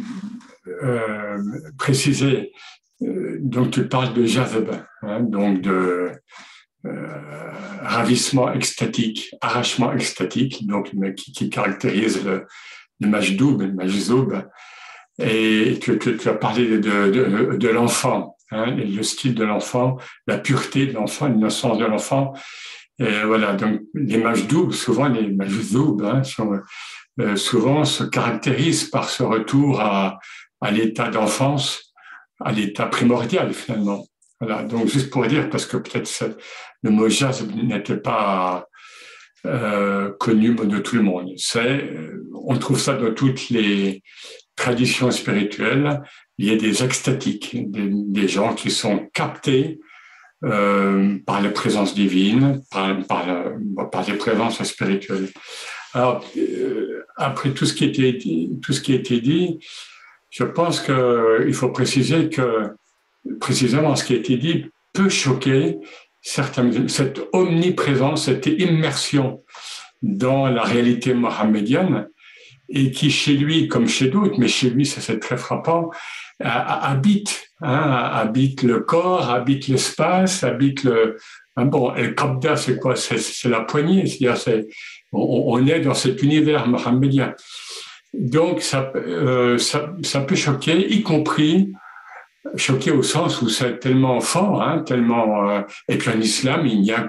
préciser. Donc tu parles de jazb, hein, donc de ravissement extatique, arrachement extatique, donc qui caractérise le majdoub, le majzoub. Et tu as parlé de l'enfant, hein, le style de l'enfant, la pureté de l'enfant, l'innocence de l'enfant. Et voilà, donc les majdoub, souvent les majzoub, hein, souvent se caractérisent par ce retour à l'état d'enfance, à l'état primordial finalement. Voilà, donc juste pour dire, parce que peut-être le mot jazz n'était pas connu de tout le monde. On trouve ça dans toutes les traditions spirituelles. Il y a des extatiques, des gens qui sont captés par la présence divine, par les présences spirituelles. Alors, après tout ce qui a été dit, je pense qu'il faut préciser que précisément ce qui a été dit peut choquer cette omniprésence, cette immersion dans la réalité mohammedienne, et qui chez lui, comme chez d'autres, mais chez lui c'est très frappant, habite le corps, habite l'espace, habite el qabda, c'est quoi? C'est la poignée, c'est-à-dire on est dans cet univers mohammedien. Donc ça peut choquer, y compris choqué au sens où c'est tellement fort, hein, tellement. Et puis en islam, il n'y a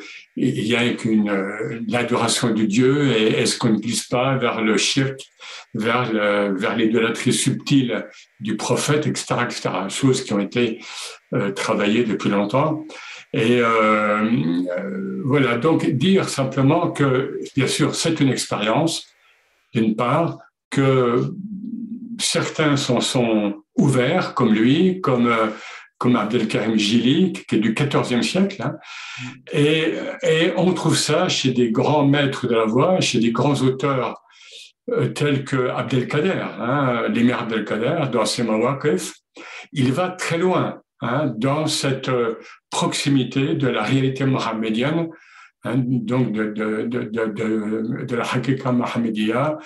qu'une l'adoration de Dieu. Et est-ce qu'on ne glisse pas vers le shirk, vers l'idolâtrie subtile du prophète, etc., etc. Choses qui ont été travaillées depuis longtemps. Et voilà. Donc dire simplement que, bien sûr, c'est une expérience, d'une part, que certains sont ouverts, comme lui, comme Abdelkarim Jili, qui est du XIVe siècle. Hein. Et on trouve ça chez des grands maîtres de la voix, chez des grands auteurs tels que Abdelkader, hein, l'émir Abdelkader, dans ses mawaqif. Il va très loin, hein, dans cette proximité de la réalité mohammedienne, hein, donc de la haqiqa mohammedia,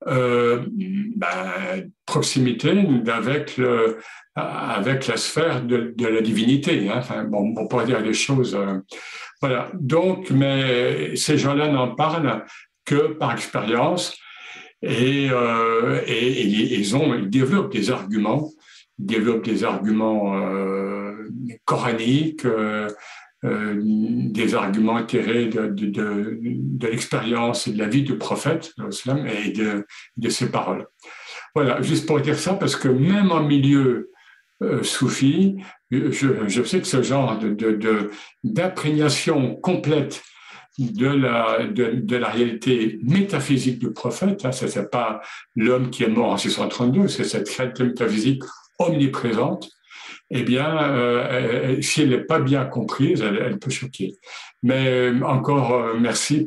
proximité avec la sphère de la divinité. Hein. Enfin, bon, on pourrait dire des choses. Voilà. Donc, mais ces gens-là n'en parlent que par expérience et ils développent des arguments. Coraniques, des arguments tirés de l'expérience et de la vie du prophète et de ses paroles. Voilà, juste pour dire ça, parce que même en milieu soufi, je sais que ce genre d'imprégnation complète de la réalité métaphysique du prophète, hein, ce n'est pas l'homme qui est mort en 632, c'est cette réalité métaphysique omniprésente, eh bien, si elle n'est pas bien comprise, elle peut choquer. Mais encore merci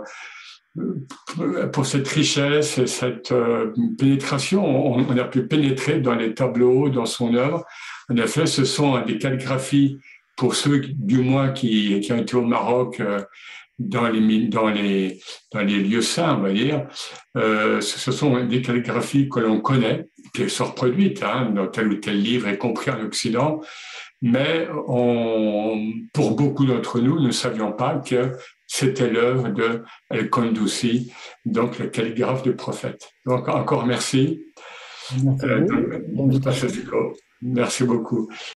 pour cette richesse et cette pénétration. On a pu pénétrer dans les tableaux, dans son œuvre. En effet, ce sont des calligraphies, pour ceux du moins qui ont été au Maroc, dans les lieux saints, on va dire, ce sont des calligraphies que l'on connaît, qui sont reproduites dans tel ou tel livre, y compris en Occident, mais pour beaucoup d'entre nous, ne savions pas que c'était l'œuvre de El-Kondoussi, donc le calligraphe du prophète. Donc encore merci. Merci à vous. Merci beaucoup.